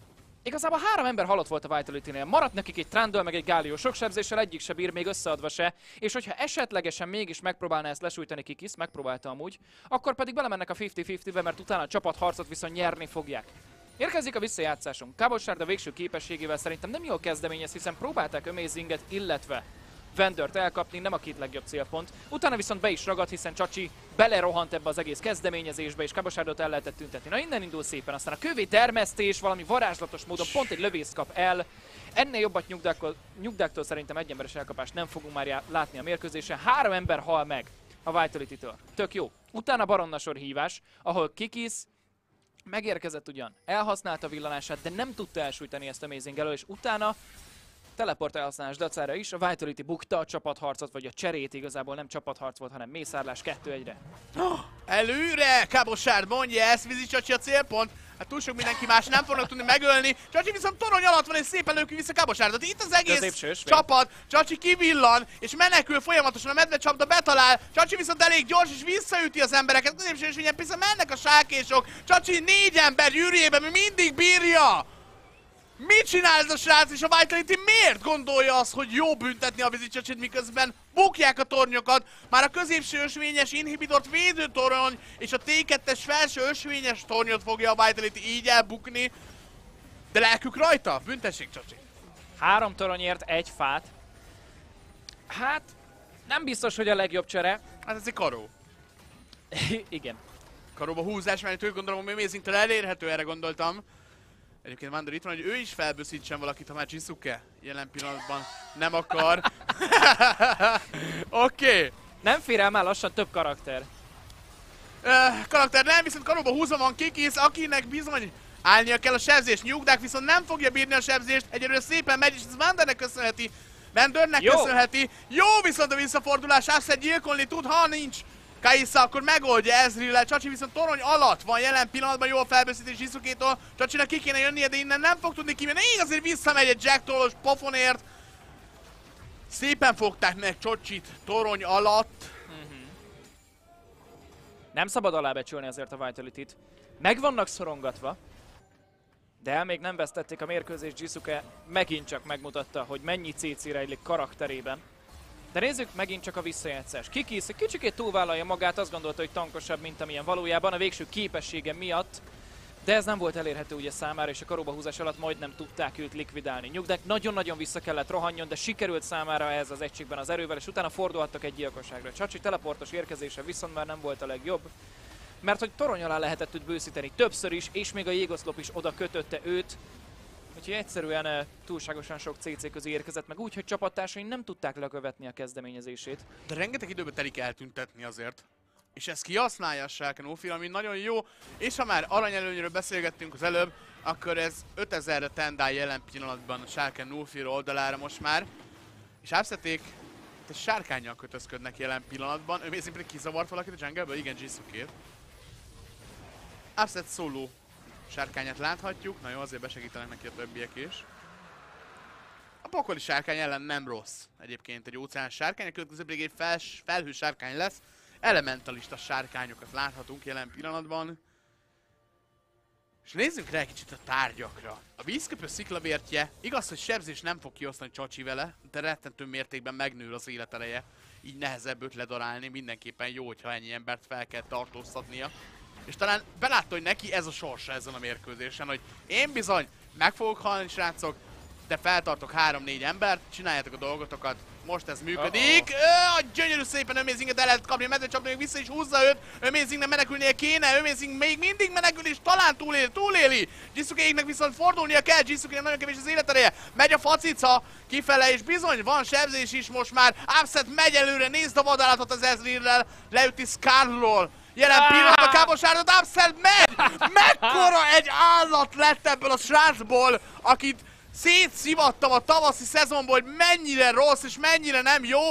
Igazából 3 ember halott volt a Vitality-nél. Maradt nekik egy Trundle meg egy Galio. Sok sebzéssel egyik se bír, még összeadva se. És hogyha esetlegesen mégis megpróbálná ezt lesújtani Kikis, megpróbálta amúgy, akkor pedig belemennek a 50-50-be, mert utána a csapatharcot viszont nyerni fogják. Érkezik a visszajátszásunk. Cabochard a végső képességével szerintem nem jól kezdeményez, hiszen próbálták Amazinget, illetve Vendort elkapni, nem a 2 legjobb célpont. Utána viszont be is ragadt, hiszen Csachi belerohant ebbe az egész kezdeményezésbe, és Cabochardot el lehetett tüntetni. Na innen indul szépen, aztán a kövé termesztés valami varázslatos módon pont egy lövészt kap el. Ennél jobbat nyugdáktól szerintem egyemberes elkapást nem fogunk már látni a mérkőzésen. 3 ember hal meg a Vitality-től. Tök jó. Utána Baronnasor hívás, ahol Kikis megérkezett ugyan, elhasználta a villanását, de nem tudta elsújtani ezt a Amazing elől, és utána teleport elhasználás dacára is, a Vitality bukta a csapatharcot, vagy a cserét, igazából nem csapatharc volt, hanem mészárlás 2-1-re. Előre! Cabochard mondja ezt, Vizi Csachi a célpont. Hát túl sok mindenki más nem fognak tudni megölni. Csachi viszont torony alatt van és szépen löki vissza Cabochardot. Itt az egész csapat. Csachi kivillan és menekül folyamatosan, a medvecsapda betalál. Csachi viszont elég gyors és visszaüti az embereket. Középső ösvényen persze mennek a sákésok. Csachi 4 ember gyűrűjében mindig bírja. Mit csinál ez a srác, és a Vitality miért gondolja azt, hogy jó büntetni a Vizi Csacsit, miközben bukják a tornyokat? Már a középső ösvényes inhibitort védőtorony és a T2-es felső ösvényes tornyot fogja a Vitality így elbukni. De lelkük rajta? Büntessék Csacsi. 3 toronyért 1 fát. Hát, nem biztos, hogy a legjobb csere. Hát ez egy karó. Igen. Karóba húzás, mert ők gondolom, hogy Amazingtől elérhető, erre gondoltam. Egyébként Vándor itt van, hogy ő is felbőszítsen valakit, ha már Jisuke jelen pillanatban nem akar. Oké. Nem fér el már lassan több karakter. Karakter nem, viszont karóba húzva van Kikis, akinek bizony állnia kell a sebzést. Nyugdák viszont nem fogja bírni a sebzést, egyelőre szépen megy, és ez Vandernek köszönheti. Vendörnek köszönheti. Jó viszont a visszafordulás, Upset gyilkolni tud, ha nincs Kaisa, akkor megoldja Ezreal-el. Csachi viszont torony alatt van jelen pillanatban, jól felbeszítés Jisuke-tól. Csachinak ki kéne jönnie, de innen nem fog tudni kimenni. Így azért visszamegy egy Jack-tolos pofonért. Szépen fogták meg Csacsit torony alatt. Nem szabad alábecsülni azért a Vitality-t. Meg vannak szorongatva, de még nem vesztették a mérkőzést. Jisuke megint csak megmutatta, hogy mennyi CC rejlik karakterében. De nézzük megint csak a visszajátszás. Kikis egy kicsikét túlvállalja magát, azt gondolta, hogy tankosabb, mint amilyen valójában a végső képessége miatt. De ez nem volt elérhető ugye számára, és a karóba húzás alatt majdnem tudták őt likvidálni. Nyugdák nagyon-nagyon vissza kellett rohanjon, de sikerült számára ez az egységben az erővel, és utána fordulhattak egy gyilkosságra. Csachi teleportos érkezése viszont már nem volt a legjobb, mert hogy torony alá lehetett őt bőszíteni többször is, és még a jégoszlop is oda kötötte őt. Úgyhogy egyszerűen túlságosan sok CC közé érkezett meg úgy, hogy csapattársai nem tudták lekövetni a kezdeményezését. De rengeteg időbe telik eltüntetni azért. És ezt kihasználja a Schalke 04, ami nagyon jó. És ha már aranyelőnyről beszélgettünk az előbb, akkor ez 5000-re tendál jelen pillanatban a Schalke 04 oldalára most már. És Upseték egy sárkánnyal kötözködnek jelen pillanatban. Ő még pedig kizavart valakit a jungle-ből? Igen, Jisukét. Upset szóló sárkányát láthatjuk. Na jó, azért besegítenek neki a többiek is. A pokoli sárkány ellen nem rossz egyébként egy óceáns sárkány, a következő pedig egy felhő sárkány lesz. Elementalista sárkányokat láthatunk jelen pillanatban. És nézzünk rá egy kicsit a tárgyakra. A vízköpő sziklavértje, igaz, hogy sebzés nem fog kiosztani Csachi vele, de rettentő mértékben megnő az életereje. Így nehezebb őt ledarálni, mindenképpen jó, hogyha ennyi embert fel kell tartóztatnia. És talán belátta, hogy neki ez a sorsa ezen a mérkőzésen, hogy én bizony meg fogok halni, srácok, de feltartok 3-4 embert, csináljátok a dolgotokat, most ez működik. Gyönyörű szépen Amazinget el lehet kapni, a medvecsapda még vissza is húzza őt, Amazingnek menekülnie kéne, Amazing még mindig menekül és talán túléli. Jisuke-éknek viszont fordulnia kell, Jisuke-nek nagyon kevés az életereje, megy a facica kifele, és bizony van sebzés is most már. Upset megy előre, nézd a vadállatot az Ezreal-rel, leüti Skarlról. Jelen pillanatban Cabochardot, Upset megy! Mekkora egy állat lett ebből a srácból, akit szétszivattam a tavaszi szezonból, hogy mennyire rossz és mennyire nem jó.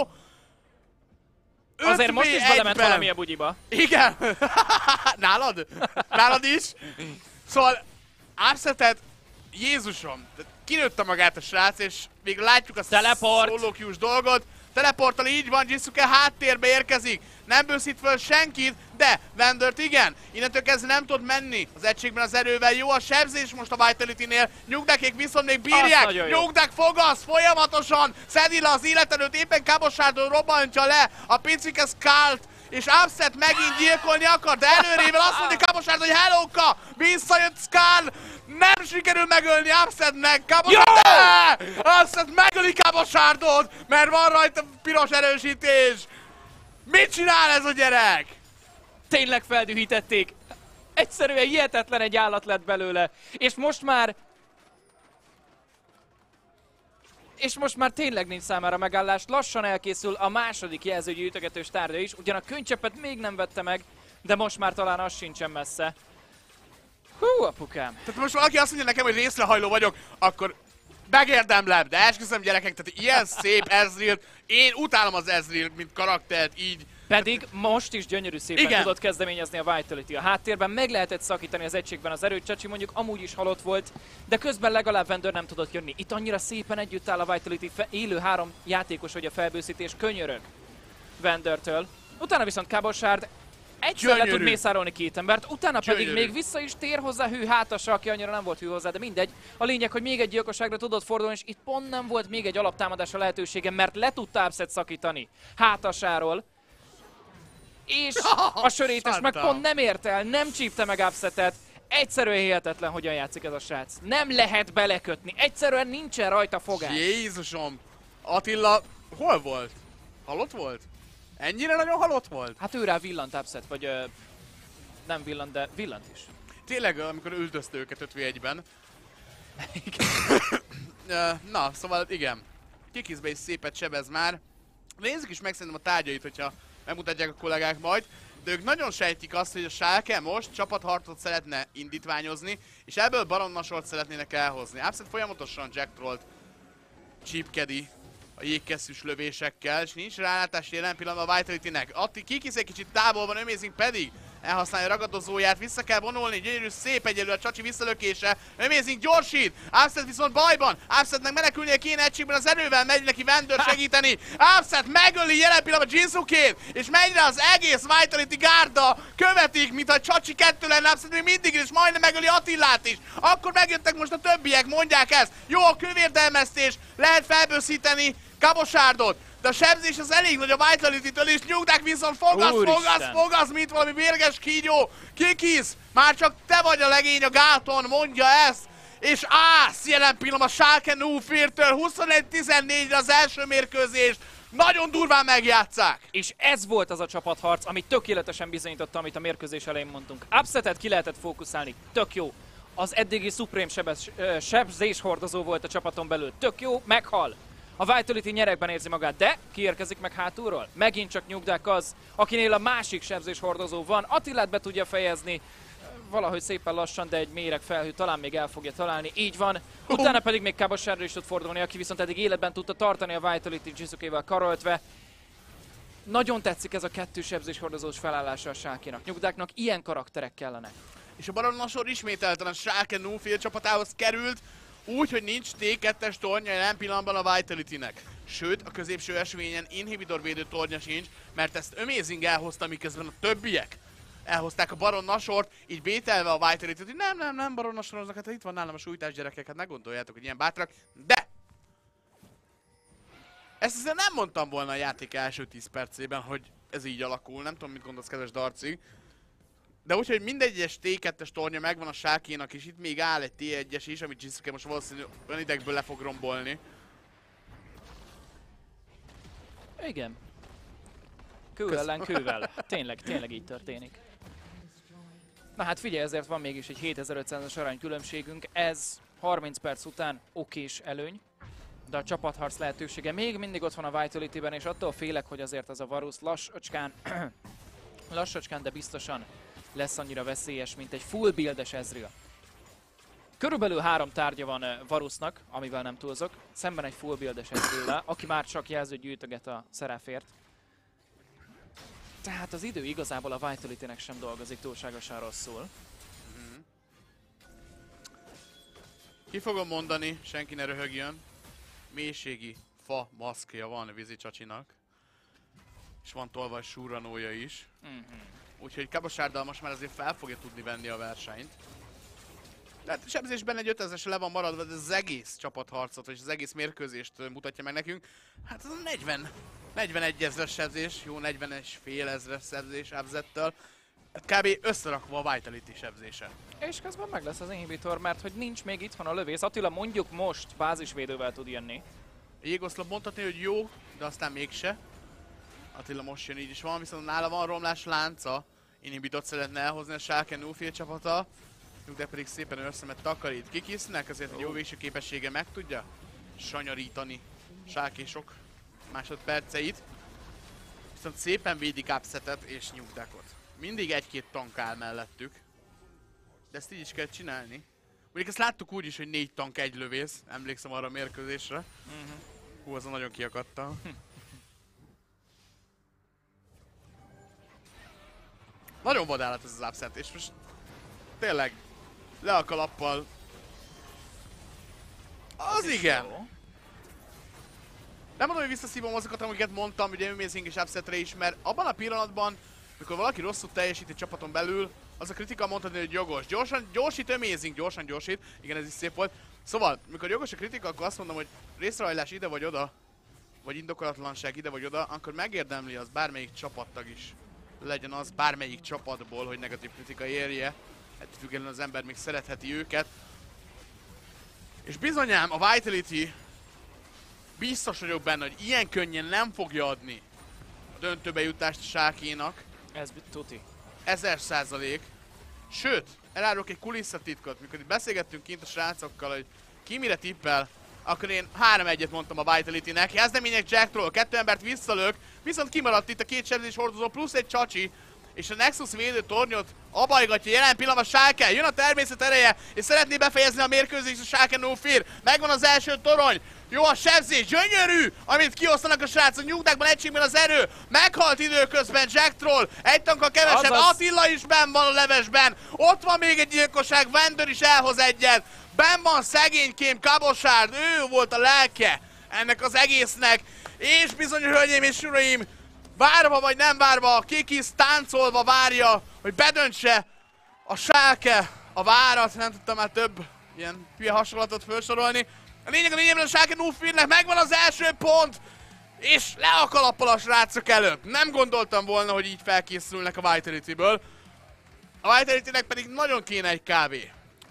Azért most is belement valami a bugyiba. Igen. Nálad? Nálad is? Szóval Upsetet, Jézusom, kinőtte magát a srác, és még látjuk azt a szólókiús dolgot. Teleporttal így van, Jisuke háttérbe érkezik. Nem bőszít föl senkit, de Vendört igen. Innentől kezdve nem tud menni az egységben az erővel. Jó a sebzés most a Vitality-nél. Nyugdákék viszont még bírják. Nyugdák fogasz folyamatosan. Szedi le az életerőt, éppen Cabochardot robbantja le a picike Skull-t. És Upset megint gyilkolni akar, de előrével azt mondja Cabochard, hogy hellóka! Visszajött Skull! Nem sikerül megölni Upsetnek! Cabochard! Upset megöli Cabochardot, mert van rajta piros erősítés! Mit csinál ez a gyerek? Tényleg feldühítették. Egyszerűen hihetetlen egy állat lett belőle. És most már tényleg nincs számára megállás. Lassan elkészül a második jelzőgyűjtögetős tárgya is. Ugyan a könycseppet még nem vette meg, de most már talán az sincsen messze. Hú, apukám. Tehát most valaki azt mondja nekem, hogy részrehajló vagyok, akkor megérdemlem, de esküszöm gyerekek, tehát ilyen szép Ezreal-t, én utálom az Ezreal-t, mint karaktert, így. Pedig most is gyönyörű szépen tudott kezdeményezni a Vitality. A háttérben meg lehetett szakítani az egységben az erőt, Csachi mondjuk amúgy is halott volt, de közben legalább Vendor nem tudott jönni. Itt annyira szépen együtt áll a Vitality, élő 3 játékos, hogy a felbőszítés, könyörög Vendortől. Utána viszont Cabochard egyszer le tud mészárolni két embert, utána pedig még vissza is tér hozzá hű hátasa, aki annyira nem volt hű hozzá, de mindegy. A lényeg, hogy még egy gyilkosságra tudott fordulni, és itt pont nem volt még egy alaptámadásra lehetősége, mert le tudta Upset szakítani hátasáról. És a sörétes meg pont nem ért el, nem csípte meg Upsetet. Egyszerűen hihetetlen, hogyan játszik ez a srác. Nem lehet belekötni, egyszerűen nincsen rajta fogás. Jézusom! Attila hol volt? Halott volt? Ennyire nagyon halott volt? Hát ő rá villant Upset, vagy nem villant, de villant is. Tényleg, amikor üldözte őket 5v1-ben. Na, szóval igen. Kikizbe is szépet sebez már. Nézzük is meg szerintem a tárgyait, hogyha megmutatják a kollégák majd. De ők nagyon sejtik azt, hogy a Schalke most csapatharcot szeretne indítványozni, és ebből Baron Nashort szeretnének elhozni. Upset folyamatosan Jack Trollt csípkedi a jégkesszűs lövésekkel, és nincs rálátás jelen pillanatban a Vitality-nek. Atti kikisz egy kicsit távol van, Amazing pedig elhasználja a ragadozóját, vissza kell vonulni, gyönyörű szép egyelőre a Csachi visszalökése. Amazing gyorsít, Upset viszont bajban, Upsetnek menekülnie kéne egységben az erővel, megy neki Vendor segíteni. Upset megöli jelen pillanatban Jinsukét, és megy rá az egész Vitality gárda, követik, mintha Csachi 2 lenne, Upset még mindig, és majdnem megöli Attillát is. Akkor megjöttek most a többiek, mondják ezt. Jó a kővérdelmesztés, lehet felbőszíteni Cabochardot. De a sebzés az elég nagy a Vitality-től, és Nyugdák viszont fogasz, mint valami mérges kígyó. Kikisz, már csak te vagy a legény a gáton, mondja ezt. És állsz jelen pillanat a Schalke 04-től 21-14-re az első mérkőzést. Nagyon durván megjátsszák. És ez volt az a csapatharc, ami tökéletesen bizonyította, amit a mérkőzés elején mondtunk. Upsetet ki lehetett fókuszálni, tök jó. Az eddigi Supreme sebzés hordozó volt a csapaton belül, tök jó, meghal. A Vitality nyeregben érzi magát, de kiérkezik meg hátulról. Megint csak Nyugdák az, akinél a másik sebzés hordozó van. Attilát be tudja fejezni, valahogy szépen lassan, de egy méreg felhő talán még el fogja találni. Így van. Utána pedig még Cabochardra is tud fordulni, aki viszont eddig életben tudta tartani a Vitality Jisukéval karoltve. Nagyon tetszik ez a kettős sebzés hordozós felállása a Schalkénak. Nyugdáknak ilyen karakterek kellenek. És a Baron Nashor ismételten a Schalke 04 csapatához került, úgy, hogy nincs T2-es tornya jelen pillanatban a Vitality-nek. Sőt, a középső esvényen inhibitorvédő tornya sincs, mert ezt Amazing elhozta, miközben a többiek elhozták a Baron Nashort, így bételve a Vitality-t, hogy nem, Baron Nashoroznak, hát itt van nálam a súlytás gyerekek, hát ne gondoljátok, hogy ilyen bátrak, de! Ezt azért nem mondtam volna a játék első 10 percében, hogy ez így alakul, nem tudom, mit gondolsz, kedves Darcig. De úgyhogy mindegyes T2-es tornya megvan a Schalkénak, és itt még áll egy T1-es is, amit Jisuke most valószínűleg olyan idegből le fog rombolni. Igen. Kő ellen kővel. Tényleg így történik. Na hát figyelj, ezért van mégis egy 7500-as aranykülönbségünk. Ez 30 perc után okés előny. De a csapatharc lehetősége még mindig ott van a Vitality-ben, és attól félek, hogy azért az a Varus lassacskán, de biztosan lesz annyira veszélyes, mint egy full buildes Ezreal. Körülbelül 3 tárgya van Varusnak, amivel nem túlzok, szemben egy full buildes Ezreal-lel, aki már csak jelzőt gyűjtöget a Seraphért. Tehát az idő igazából a Vitality-nek sem dolgozik túlságosan rosszul. Ki fogom mondani, senki ne röhögjön. Mélységi fa maszkja van Vizi Csacsinak. És van tolva a súranója is. Úgyhogy Kabosárdal most már azért fel fogja tudni venni a versenyt. Tehát sebzésben egy 5000-es le van maradva, de ez az egész csapatharcot, és az egész mérkőzést mutatja meg nekünk. Hát ez a 41 ezres sebzés, jó 40,5 ezres sebzés Abzettől. Hát kb. Összerakva a Vitality sebzése. És közben meg lesz az inhibitor, mert hogy nincs még itthon a lövész. Attila mondjuk most bázisvédővel tud jönni. Jégoszlop mondhatni, hogy jó, de aztán mégse. Attila most jön, így is van, viszont nála van romlás lánca. Inhibitot szeretne elhozni a Schalke 04 csapata. De pedig szépen őrszemet takarít Kikisznek, azért a jó végső képessége meg tudja sanyarítani Schalke-sok másodperceit. Viszont szépen védik Upsetet és Nyugdakot. Mindig egy-két tank áll mellettük. De ezt így is kell csinálni. Mondjuk ezt láttuk úgy is, hogy 4 tank, 1 lövész. Emlékszem arra a mérkőzésre. Hú, azon nagyon kiakadtam. Nagyon vadállat ez az Upset, és most tényleg le a kalappal. Az igen! Jó. Nem mondom, hogy visszaszívom azokat, amiket mondtam, ugye Amazing és Upsetre is, mert abban a pillanatban, mikor valaki rosszul teljesít egy csapaton belül, az a kritika mondhatni, hogy jogos. Gyorsan gyorsít, Amazing, gyorsan gyorsít. Igen, ez is szép volt. Szóval, mikor jogos a kritika, akkor azt mondom, hogy részrehajlás ide vagy oda, vagy indokolatlanság ide vagy oda, akkor megérdemli az bármelyik csapattag is. Legyen az bármelyik csapatból, hogy negatív kritika érje. Hát függetlenül az ember még szeretheti őket. És bizonyám a Vitality biztos vagyok benne, hogy ilyen könnyen nem fogja adni a döntőbe jutást a Schalke-nak. Ez tuti. 1000%. Sőt, elárulok egy kulisszatitkot, mikor itt beszélgettünk kint a srácokkal, hogy ki mire tippel, akkor én 3-1-et mondtam a Vitality-nek. Kezdemények Jack-tról, 2 embert visszalök, viszont kimaradt itt a 2 sebzés hordozó plusz egy Csacsi, és a Nexus védő tornyot abajgatja jelen pillanatban Schalke. Jön a természet ereje, és szeretné befejezni a mérkőzést a Schalke 04. Megvan az első torony. Jó a sebzés, gyönyörű, amit kiosztanak a srácok. Nyugdákban egységben az erő. Meghalt időközben Jack Troll. Egy tankkal kevesebb. Azaz. Attila is benn van a levesben. Ott van még egy gyilkosság. Vendor is elhoz egyet. Benn van szegénykém Kabosárd. Ő volt a lelke ennek az egésznek. És bizony, hölgyeim és uraim, várva vagy nem várva, Kikis táncolva várja, hogy bedöntse a Schalke a várat. Nem tudtam már több ilyen hülye hasonlatot felsorolni. A lényegben a Schalke 04-nek megvan az első pont, és le a kalappal a srácok előtt. Nem gondoltam volna, hogy így felkészülnek a Vitality-ből. A Vitality-nek pedig nagyon kéne egy kávé.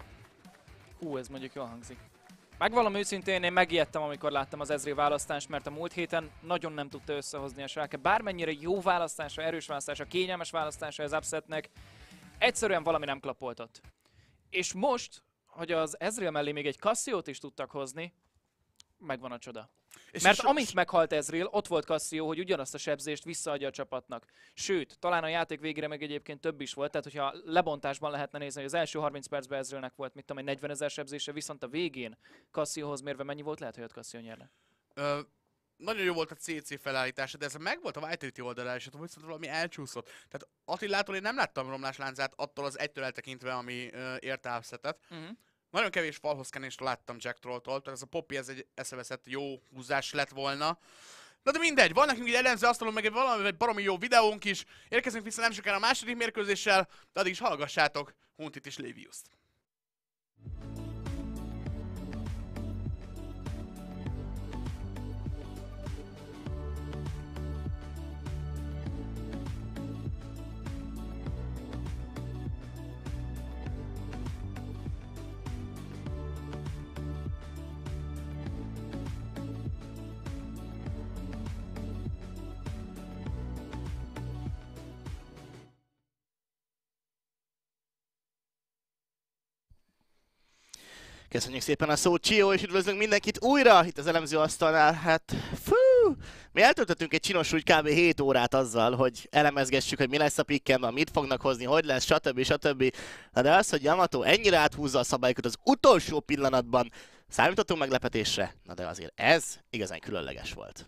Hú, ez mondjuk jól hangzik. Megvallom őszintén, én megijedtem, amikor láttam az Ezreal választást, mert a múlt héten nagyon nem tudta összehozni a Schalke. Bármennyire jó választása, erős választása, kényelmes választása az Upsetnek, egyszerűen valami nem klappoltott. És most, hogy az Ezreal mellé még egy Cassiót is tudtak hozni, megvan a csoda. És Mert amint meghalt Ezreal, ott volt Cassio, hogy ugyanazt a sebzést visszaadja a csapatnak. Sőt, talán a játék végére meg egyébként több is volt, tehát hogyha lebontásban lehetne nézni, hogy az első 30 percben Ezrealnek volt, mit tudom, egy 40 000 sebzése, viszont a végén Cassiohoz mérve mennyi volt, lehet, hogy ott Cassio nyerne. Nagyon jó volt a CC felállítása, de ez megvolt a Vitality oldalán, és hogy valami elcsúszott. Tehát Attilától én nem láttam romlásláncát attól az egytől eltekintve, ami érte Upsetet. Nagyon kevés falhozkenést láttam Jack Trolltól, tehát ez a Poppy ez egy eszeveszett jó húzás lett volna. Na de mindegy, van nekünk egy elemző asztalon, meg egy baromi jó videónk is. Érkezünk vissza nem sokára a második mérkőzéssel, de addig is hallgassátok Huntit és Léviuszt. Köszönjük szépen a szót, Csió, és üdvözlünk mindenkit újra itt az elemző asztalnál. Hát, fú! Mi eltöltöttünk egy csinos úgy kb. 7 órát azzal, hogy elemezgessük, hogy mi lesz a pickemben, mit fognak hozni, hogy lesz, stb. Na de az, hogy Yamato ennyire áthúzza a szabályokat az utolsó pillanatban, számítottunk meglepetésre, na de azért ez igazán különleges volt.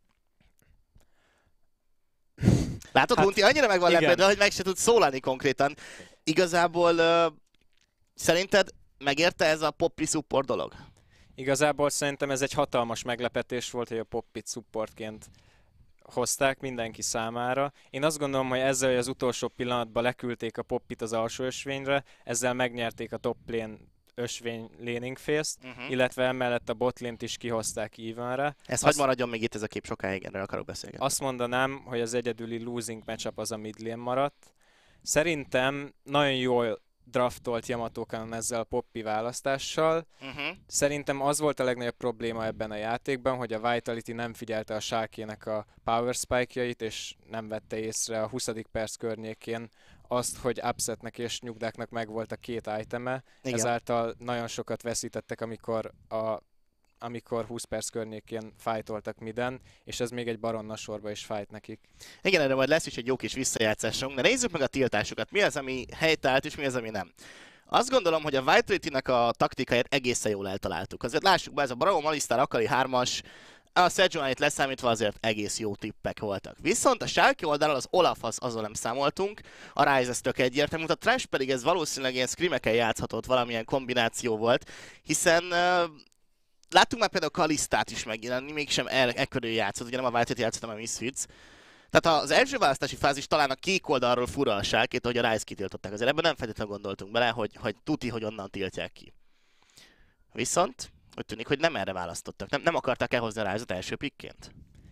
Látod, Hunti, annyira meg van lepődve, hogy meg se tud szólalni konkrétan. Igazából szerinted megérte ez a Poppy support dolog? Igazából szerintem ez egy hatalmas meglepetés volt, hogy a Poppit supportként hozták mindenki számára. Én azt gondolom, hogy ezzel, hogy az utolsó pillanatban leküldték a Poppit az alsó ösvényre, ezzel megnyerték a top lane ösvény laning phase-t, illetve emellett a bot lane-t is kihozták evenre. Ez hagy maradjon még itt ez a kép sokáig, erről akarok beszélgetni. Azt mondanám, hogy az egyedüli losing matchup az a mid lane maradt. Szerintem nagyon jól draftolt Yamato Kannon ezzel a Poppy választással. Szerintem az volt a legnagyobb probléma ebben a játékban, hogy a Vitality nem figyelte a Sharkének a power spike-jait, és nem vette észre a 20. perc környékén azt, hogy Upsetnek és Nyugdáknak megvolt a két iteme. Igen. Ezáltal nagyon sokat veszítettek, amikor 20 perc környékén fightoltak miden, és ez még egy baronna sorba is fight nekik. Igen, erre majd lesz is egy jó kis visszajátszásunk, de nézzük meg a tiltásokat. Mi az, ami helytált, és mi az, ami nem. Azt gondolom, hogy a Vitality-nek a taktikáját egészen jól eltaláltuk. Azért lássuk be, ez a Bravo Alistar Akali 3-as, a Sejuani-t leszámítva azért egész jó tippek voltak. Viszont a Schalke oldalról az Olaf azzal nem számoltunk, a Ryze ez tök egyértelmű, a Trash pedig ez valószínűleg ilyen screamekkel játszhatott, valamilyen kombináció volt, hiszen láttuk már például Kalistát is megjelenni, mégsem ekkörül játszott, ugye nem a Vitality játszott, hanem a Misfits. Tehát az első választási fázis talán a kék oldalról fura a Schalke-t, hogy a Ryze kitiltották. Azért ebben nem feltétlenül gondoltunk bele, hogy tuti, hogy onnan tiltják ki. Viszont úgy tűnik, hogy nem erre választottak. Nem akarták elhozni a Ryze-ot első pickként.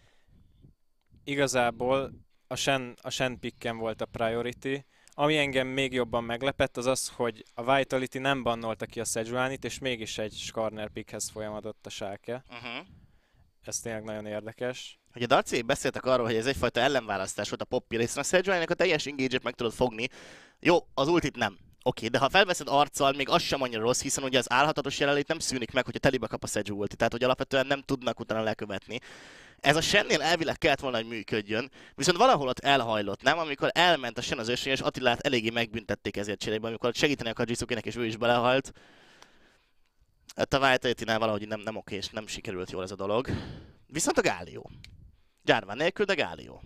Igazából a Shen picken volt a priority. Ami engem még jobban meglepett, az az, hogy a Vitality nem bannolta ki a Sejuanit, és mégis egy Skarner pickhez folyamodott a Schalke. Ez tényleg nagyon érdekes. Ugye Darcy beszéltek arról, hogy ez egyfajta ellenválasztás volt a Poppy részén. A Sejuaninak a teljes engage-et meg tudod fogni. Jó, az ultit nem. Oké, de ha felveszed arccal, még az sem annyira rossz, hiszen ugye az állhatatos jelenlét nem szűnik meg, hogyha telibe kap a Seju ulti, tehát hogy alapvetően nem tudnak utána lekövetni. Ez a Shennél elvileg kellett volna, hogy működjön, viszont valahol ott elhajlott, nem? Amikor elment a Shen az ösvény, és Attilát eléggé megbüntették ezért cserébe, amikor segíteni akar Jisuke-nek, és ő is belehalt. Hát a Vitality-nál valahogy nem oké, és nem sikerült jól ez a dolog. Viszont a Galio. Jarvan nélkül, de Galio.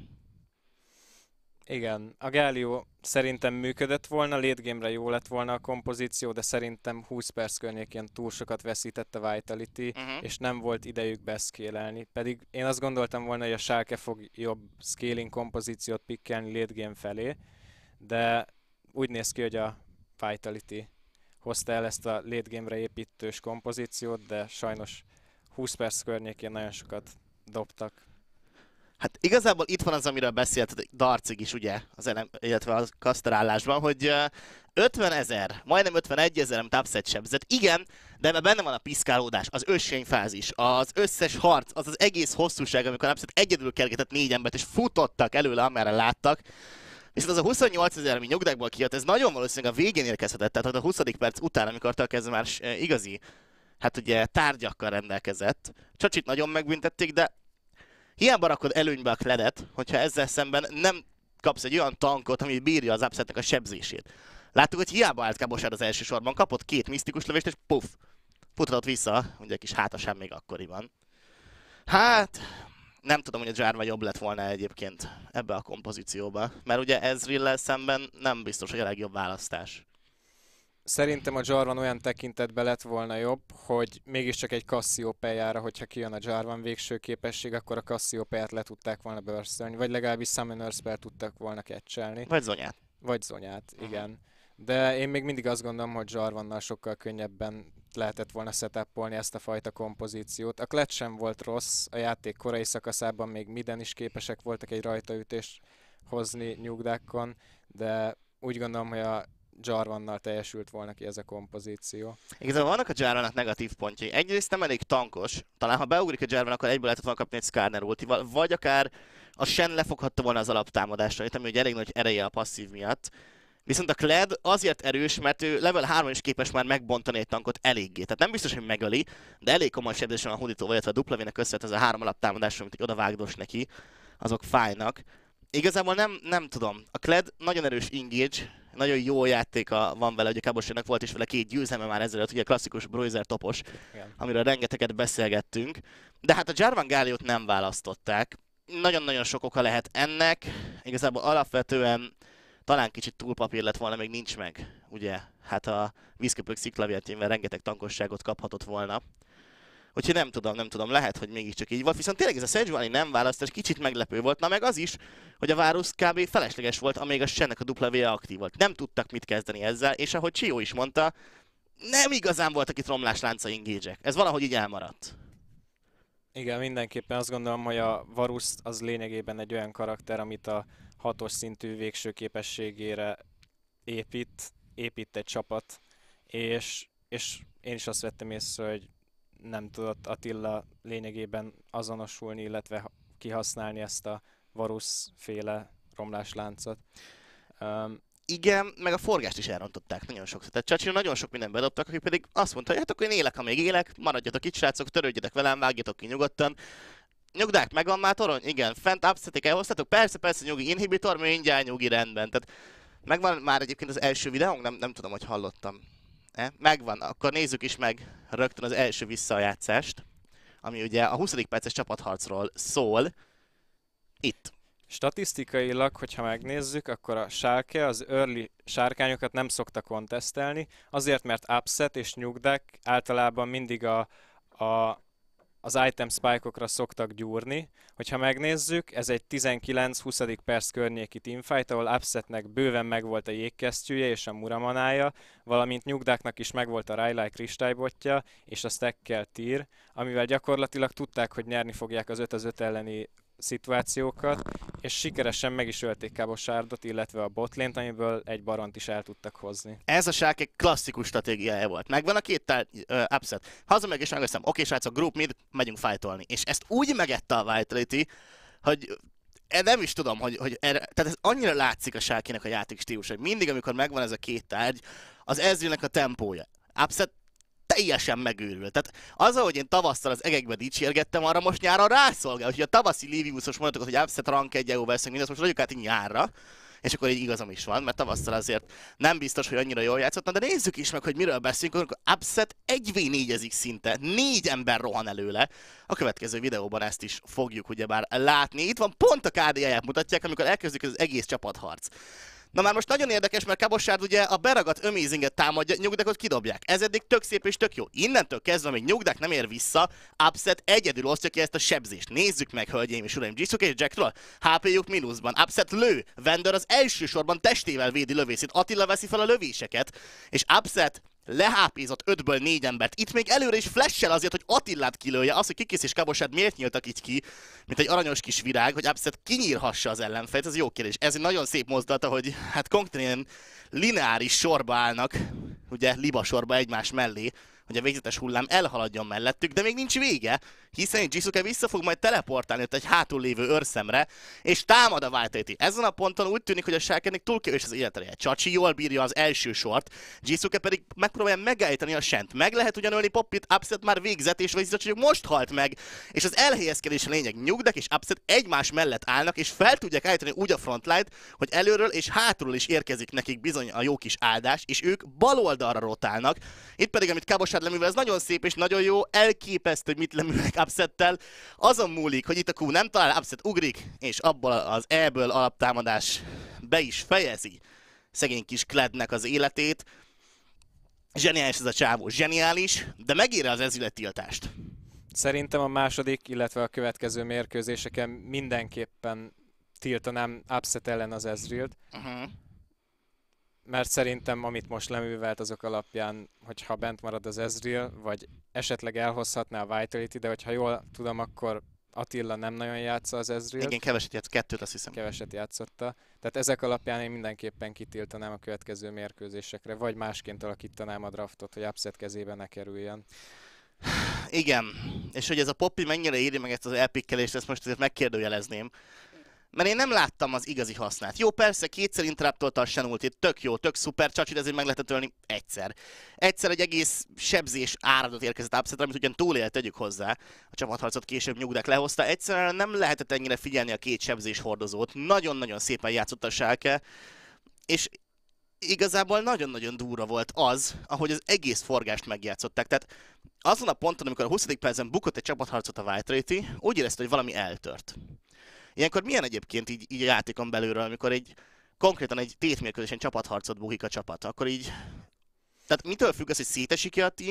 Igen, a Galio szerintem működött volna, late game-re jó lett volna a kompozíció, de szerintem 20 perc környékén túl sokat veszített a Vitality, és nem volt idejük beszkélelni. Pedig én azt gondoltam volna, hogy a Schalke fog jobb scaling kompozíciót pikkelni late game felé, de úgy néz ki, hogy a Vitality hozta el ezt a late game-re építős kompozíciót, de sajnos 20 perc környékén nagyon sokat dobtak. Hát igazából itt van az, amiről beszélt Darcig is, ugye, illetve a kaszterállásban, hogy 50 000, majdnem 51 000, amit Upset sebzett. Igen, de ebben benne van a piszkálódás, az ösvényfázis, az összes harc, az az egész hosszúság, amikor Upset egyedül kergetett 4 embert, és futottak előle, amerre láttak. Viszont az a 28 000, ami nyugdákból kijött, ez nagyon valószínűleg a végén érkezhetett, tehát a 20. perc után, amikor kezdve már igazi, hát ugye tárgyakkal rendelkezett. Csacsit nagyon megbüntették, de hiába rakod előnybe a Kledet, hogyha ezzel szemben nem kapsz egy olyan tankot, ami bírja az Upsetnek a sebzését. Láttuk, hogy hiába állt Kabosár az első sorban, kapott 2 misztikus lövést, és puff, futhatott vissza, ugye kis hátasán még akkoriban. Hát, nem tudom, hogy a Jarvan jobb lett volna egyébként ebbe a kompozícióba, mert ugye Ezreal-lel szemben nem biztos, hogy a legjobb választás. Szerintem a Jarvan olyan tekintetben lett volna jobb, hogy mégiscsak egy Cassiopeia-ra, hogyha kijön a Jarvan végső képesség, akkor a Cassiopeia-t le tudták volna burstölni, vagy legalábbis Summoner Spell tudtak volna catchelni. Vagy Zonyát. Vagy Zonyát, igen. De én még mindig azt gondolom, hogy Jarvannal sokkal könnyebben lehetett volna setupolni ezt a fajta kompozíciót. A Kled sem volt rossz, a játék korai szakaszában még miden is képesek voltak egy rajtaütést hozni nyugdákon, de úgy gondolom, hogy a Jarvannal teljesült volna ki ez a kompozíció. Igazából vannak a Jarvannak negatív pontjai. Egyrészt nem elég tankos, talán ha beugrik a Jarvan, akkor egyből lehetett volna kapni egy Skarner ultival, vagy akár a Shen lefoghatta volna az alaptámadásait, ami ugye elég nagy ereje a passzív miatt. Viszont a Kled azért erős, mert ő level 3 is képes már megbontani egy tankot eléggé. Tehát nem biztos, hogy megöli, de elég komoly sebzésen a Huditól, illetve a W-nek összejött ez a 3 alaptámadás, amit odavágdos neki, azok fájnak. Igazából nem tudom. A Kled nagyon erős engage, nagyon jó játéka van vele, ugye Kabosérnak volt is vele 2 győzelme már ezelőtt, ugye klasszikus Bruiser topos, amiről rengeteget beszélgettünk. De hát a Jarvan Galiot nem választották. Nagyon-nagyon sok oka lehet ennek. Igazából alapvetően talán kicsit túlpapír lett volna, még nincs meg, ugye? Hát a vízköpők sziklaviatjénvel rengeteg tankosságot kaphatott volna. Úgyhogy nem tudom, lehet, hogy mégiscsak így volt. Viszont tényleg ez a Sejuani nem választás kicsit meglepő volt. Na meg az is, hogy a Varus kb. Felesleges volt, amíg a Shennek a W aktív volt. Nem tudtak mit kezdeni ezzel, és ahogy Chiyo is mondta, nem igazán voltak itt romláslánca engage-ek. Ez valahogy így elmaradt. Igen, mindenképpen azt gondolom, hogy a Varus az lényegében egy olyan karakter, amit a 6-os szintű végső képességére épít egy csapat, és én is azt vettem észre, hogy nem tudott Attila lényegében azonosulni, illetve kihasználni ezt a Varus-féle romlásláncot. Igen, meg a forgást is elrontották nagyon sokszor. Tehát Csacsira nagyon sok mindent bedobtak, akik pedig azt mondta, hogy hát akkor én élek, amíg élek, maradjatok itt, srácok, törődjetek velem, vágjatok ki nyugodtan. Nyugdák, megvan már torony? Igen. Fent upsetik elhoztatok? Persze, nyugi, inhibitor, mindjárt nyugi, rendben. Tehát megvan már egyébként az első videónk, nem tudom, hogy hallottam. Megvan, akkor nézzük is meg rögtön az első visszajátszást, ami ugye a 20. perces csapatharcról szól. Itt. Statisztikailag, hogyha megnézzük, akkor a Schalke az early sárkányokat nem szokta kontesztelni, azért mert upset és nyugdák általában mindig az item spike-okra szoktak gyúrni. Hogyha megnézzük, ez egy 19-20. perc környéki teamfight, ahol upsetnek bőven megvolt a jégkesztyűje és a muramanája, valamint nyugdáknak is megvolt a Rylai kristálybotja és a stackkel tír, amivel gyakorlatilag tudták, hogy nyerni fogják az 5-5 elleni szituációkat, és sikeresen meg is ölték Cabochardot, illetve a botlane-t, amiből egy baront is el tudtak hozni. Ez a Schalke klasszikus stratégiája volt. Megvan a két upset. Hazamegyek és megveszem, oké srácok, group mid, megyünk fightolni. És ezt úgy megette a Vitality, hogy nem is tudom, hogy erre, tehát ez annyira látszik a Schalke-nek a játékstílus, hogy mindig, amikor megvan ez a két tárgy, az Ezrealnek a tempója. Upset teljesen megőrült. Tehát az, ahogy én tavasszal az egekbe dicsérgettem, arra most nyáron rászolgál. Hogy a tavaszi Liviusos mondatokat, hogy upset rank 1 EU veszünk, mindezt most ragyjuk át így nyárra, és akkor így igazam is van, mert tavasszal azért nem biztos, hogy annyira jól játszottam, de nézzük is meg, hogy miről beszélünk, amikor upset 1v4-ezik szinte, 4 ember rohan előle. A következő videóban ezt is fogjuk ugyebár látni. Itt van pont a KD-ját mutatják, amikor elkezdjük az egész csapatharc. Na már most nagyon érdekes, mert Cabochard ugye a beragadt Amazinget támadja, nyugdákot kidobják. Ez eddig tök szép és tök jó. Innentől kezdve, amíg nyugdák nem ér vissza, upset egyedül osztja ki ezt a sebzést. Nézzük meg, hölgyeim és uraim, Jisooka és Jackről. HP-juk mínuszban. Upset lő. Vendor az elsősorban testével védi lövészét. Attila veszi fel a lövéseket. És Upset lehápízott 5-ből 4 embert. Itt még előre is flash-el azért, hogy Attilát kilője. Az, hogy Kikis és Cabochard miért nyíltak így ki, mint egy aranyos kis virág, hogy Upset kinyírhassa az ellenfelt, ez jó kérdés. Ez egy nagyon szép mozdulata, hogy hát konkrétan ilyen lineáris sorba állnak, ugye liba sorba egymás mellé, hogy a végzetes hullám elhaladjon mellettük, de még nincs vége, hiszen Jisooka vissza fog majd teleportálni ott egy hátul lévő őrszemre, és támad a Vitality. Ezen a ponton úgy tűnik, hogy a Schalke-nek túl kevés az életereje. Csachi jól bírja az első sort, Jisooka pedig megpróbálja megállítani a Shent. Meg lehet ugyan ölni Poppit, Upset már végzett, és Csachi most halt meg, és az elhelyezkedés a lényeg. Nyugdák és Upset egymás mellett állnak, és fel tudják állítani úgy a frontline-t, hogy előről és hátulról is érkezik nekik bizony a jó kis áldás, és ők bal oldalra rotálnak. Itt pedig, amit Cabochard leművel, ez nagyon szép és nagyon jó, elképesztő, hogy mit leművelek Upsettel. Azon múlik, hogy itt a Q nem talál, Upset ugrik, és abból az E-ből alaptámadás be is fejezi szegény kis Klednek az életét. Zseniális ez a csávó, zseniális, de megér az ezület tiltást. Szerintem a második, illetve a következő mérkőzéseken mindenképpen tiltanám Upset ellen az Ezrealt. Mert szerintem, amit most leművelt, azok alapján, hogyha bent marad az Ezreal, vagy esetleg elhozhatná a Vitality, de hogyha jól tudom, akkor Attila nem nagyon játsza az Ezrealt. Igen, keveset játszott, 2, azt hiszem. Keveset játszotta. Tehát ezek alapján én mindenképpen kitiltanám a következő mérkőzésekre, vagy másként alakítanám a draftot, hogy Upset kezébe ne kerüljön. Igen, és hogy ez a Poppy mennyire éri meg ezt az elpikkelést, ezt most azért megkérdőjelezném. Mert én nem láttam az igazi hasznát. Jó, persze, kétszer interruptolta a Shen ultit, tök jó, tök szuper, Csacsit ezért meg lehetett ölni egyszer. Egyszer egy egész sebzés áradat érkezett Upsetre, amit ugyan túlélt, tegyük hozzá. A csapatharcot később nyugdák lehozta. Egyszerűen nem lehetett ennyire figyelni a két sebzés hordozót. Nagyon-nagyon szépen játszott a Schalke, és igazából nagyon-nagyon durva volt az, ahogy az egész forgást megjátszották. Tehát azon a ponton, amikor a 20. percen bukott egy csapatharcot a Vitality, úgy érezte, hogy valami eltört. Ilyenkor milyen egyébként így a játékon belülről, amikor konkrétan egy tétmérkőzésen csapatharcot bukik a csapat, akkor így... Tehát mitől függ az, hogy szétesik-e a team,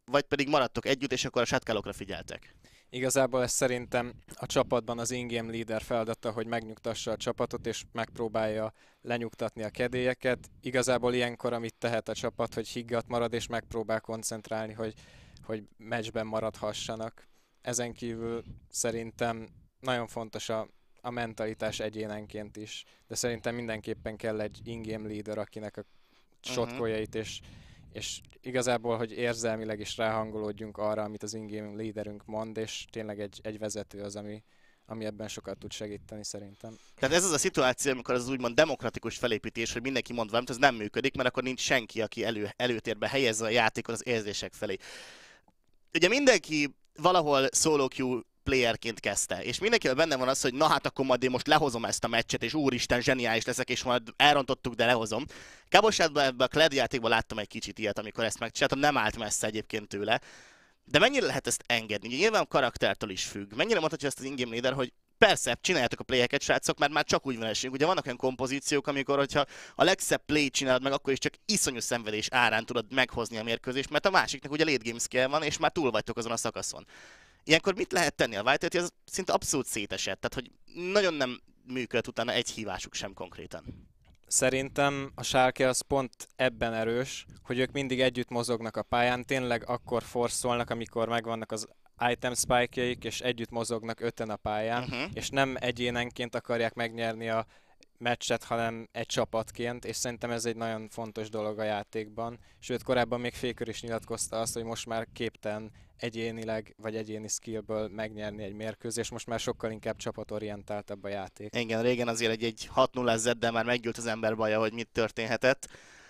vagy pedig maradtok együtt, és akkor a sátkálokra figyeltek? Igazából ez szerintem a csapatban az in-game leader feladata, hogy megnyugtassa a csapatot, és megpróbálja lenyugtatni a kedélyeket. Igazából ilyenkor, amit tehet a csapat, hogy higgadt marad, és megpróbál koncentrálni, hogy meccsben maradhassanak. Ezen kívül szerintem nagyon fontos a mentalitás egyénenként is, de szerintem mindenképpen kell egy in-game leader, akinek a shotgoljait és igazából, hogy érzelmileg is ráhangolódjunk arra, amit az in-game leaderünk mond, és tényleg egy vezető az, ami ebben sokat tud segíteni szerintem. Tehát ez az a szituáció, amikor az úgymond demokratikus felépítés, hogy mindenki mond valamit, az nem működik, mert akkor nincs senki, aki előtérbe helyezze a játékot az érzések felé. Ugye mindenki valahol solo queue playerként kezdte, és mindenkivel benne van az, hogy na hát akkor majd én most lehozom ezt a meccset, és úristen, zseniális leszek, és majd elrontottuk, de lehozom. Kábosátban ebben a Kled játékban láttam egy kicsit ilyet, amikor ezt megcsináltam, nem állt messze egyébként tőle. De mennyire lehet ezt engedni? Ugye nyilván karaktertől is függ. Mennyire mondhatja ezt az in-game leader, hogy persze, csináljátok a playeket, srácok, mert már csak úgy van esünk. Ugye vannak olyan kompozíciók, amikor, hogyha a legszebb play csinálod meg, akkor is csak iszonyú szenvedés árán tudod meghozni a mérkőzést, mert a másiknak ugye late game skill van, és már túl vagytok azon a szakaszon. Ilyenkor mit lehet tenni? A Vitality az szinte abszolút szétesett, tehát hogy nagyon nem működött utána egy hívásuk sem konkrétan. Szerintem a Schalke az pont ebben erős, hogy ők mindig együtt mozognak a pályán, tényleg akkor forszolnak, amikor megvannak az item spike-jaik, és együtt mozognak öten a pályán, és nem egyénenként akarják megnyerni a meccset, hanem egy csapatként, és szerintem ez egy nagyon fontos dolog a játékban. Sőt, korábban még Faker is nyilatkozta azt, hogy most már képtelen egyénileg, vagy egyéni skillből megnyerni egy mérkőzést, most már sokkal inkább csapatorientáltabb a játék. Igen, régen azért egy 6-0 de már meggyűlt az ember baja, hogy mit történhetett.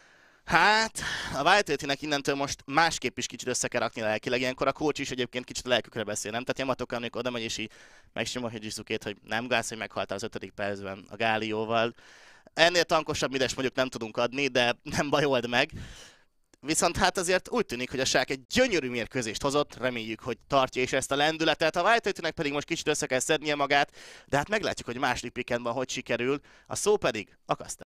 Hát, a Vitality-nek innentől most másképp is kicsit össze kell rakni lelkileg, ilyenkor a coach is egyébként kicsit a lelkükre beszél, nem? Tehát Yamato amikor oda megy és így megsimolja Jisukét, hogy nem gáz, hogy meghaltál az 5. percben a Gálióval. Ennél tankosabb mides mondjuk nem tudunk adni, de nem bajold meg. Viszont hát azért úgy tűnik, hogy a Schalke egy gyönyörű mérkőzést hozott, reméljük, hogy tartja is ezt a lendületet. A Vitality-nek pedig most kicsit össze kell szednie magát, de hát meglátjuk, hogy második weekendben hogy sikerül. A szó pedig a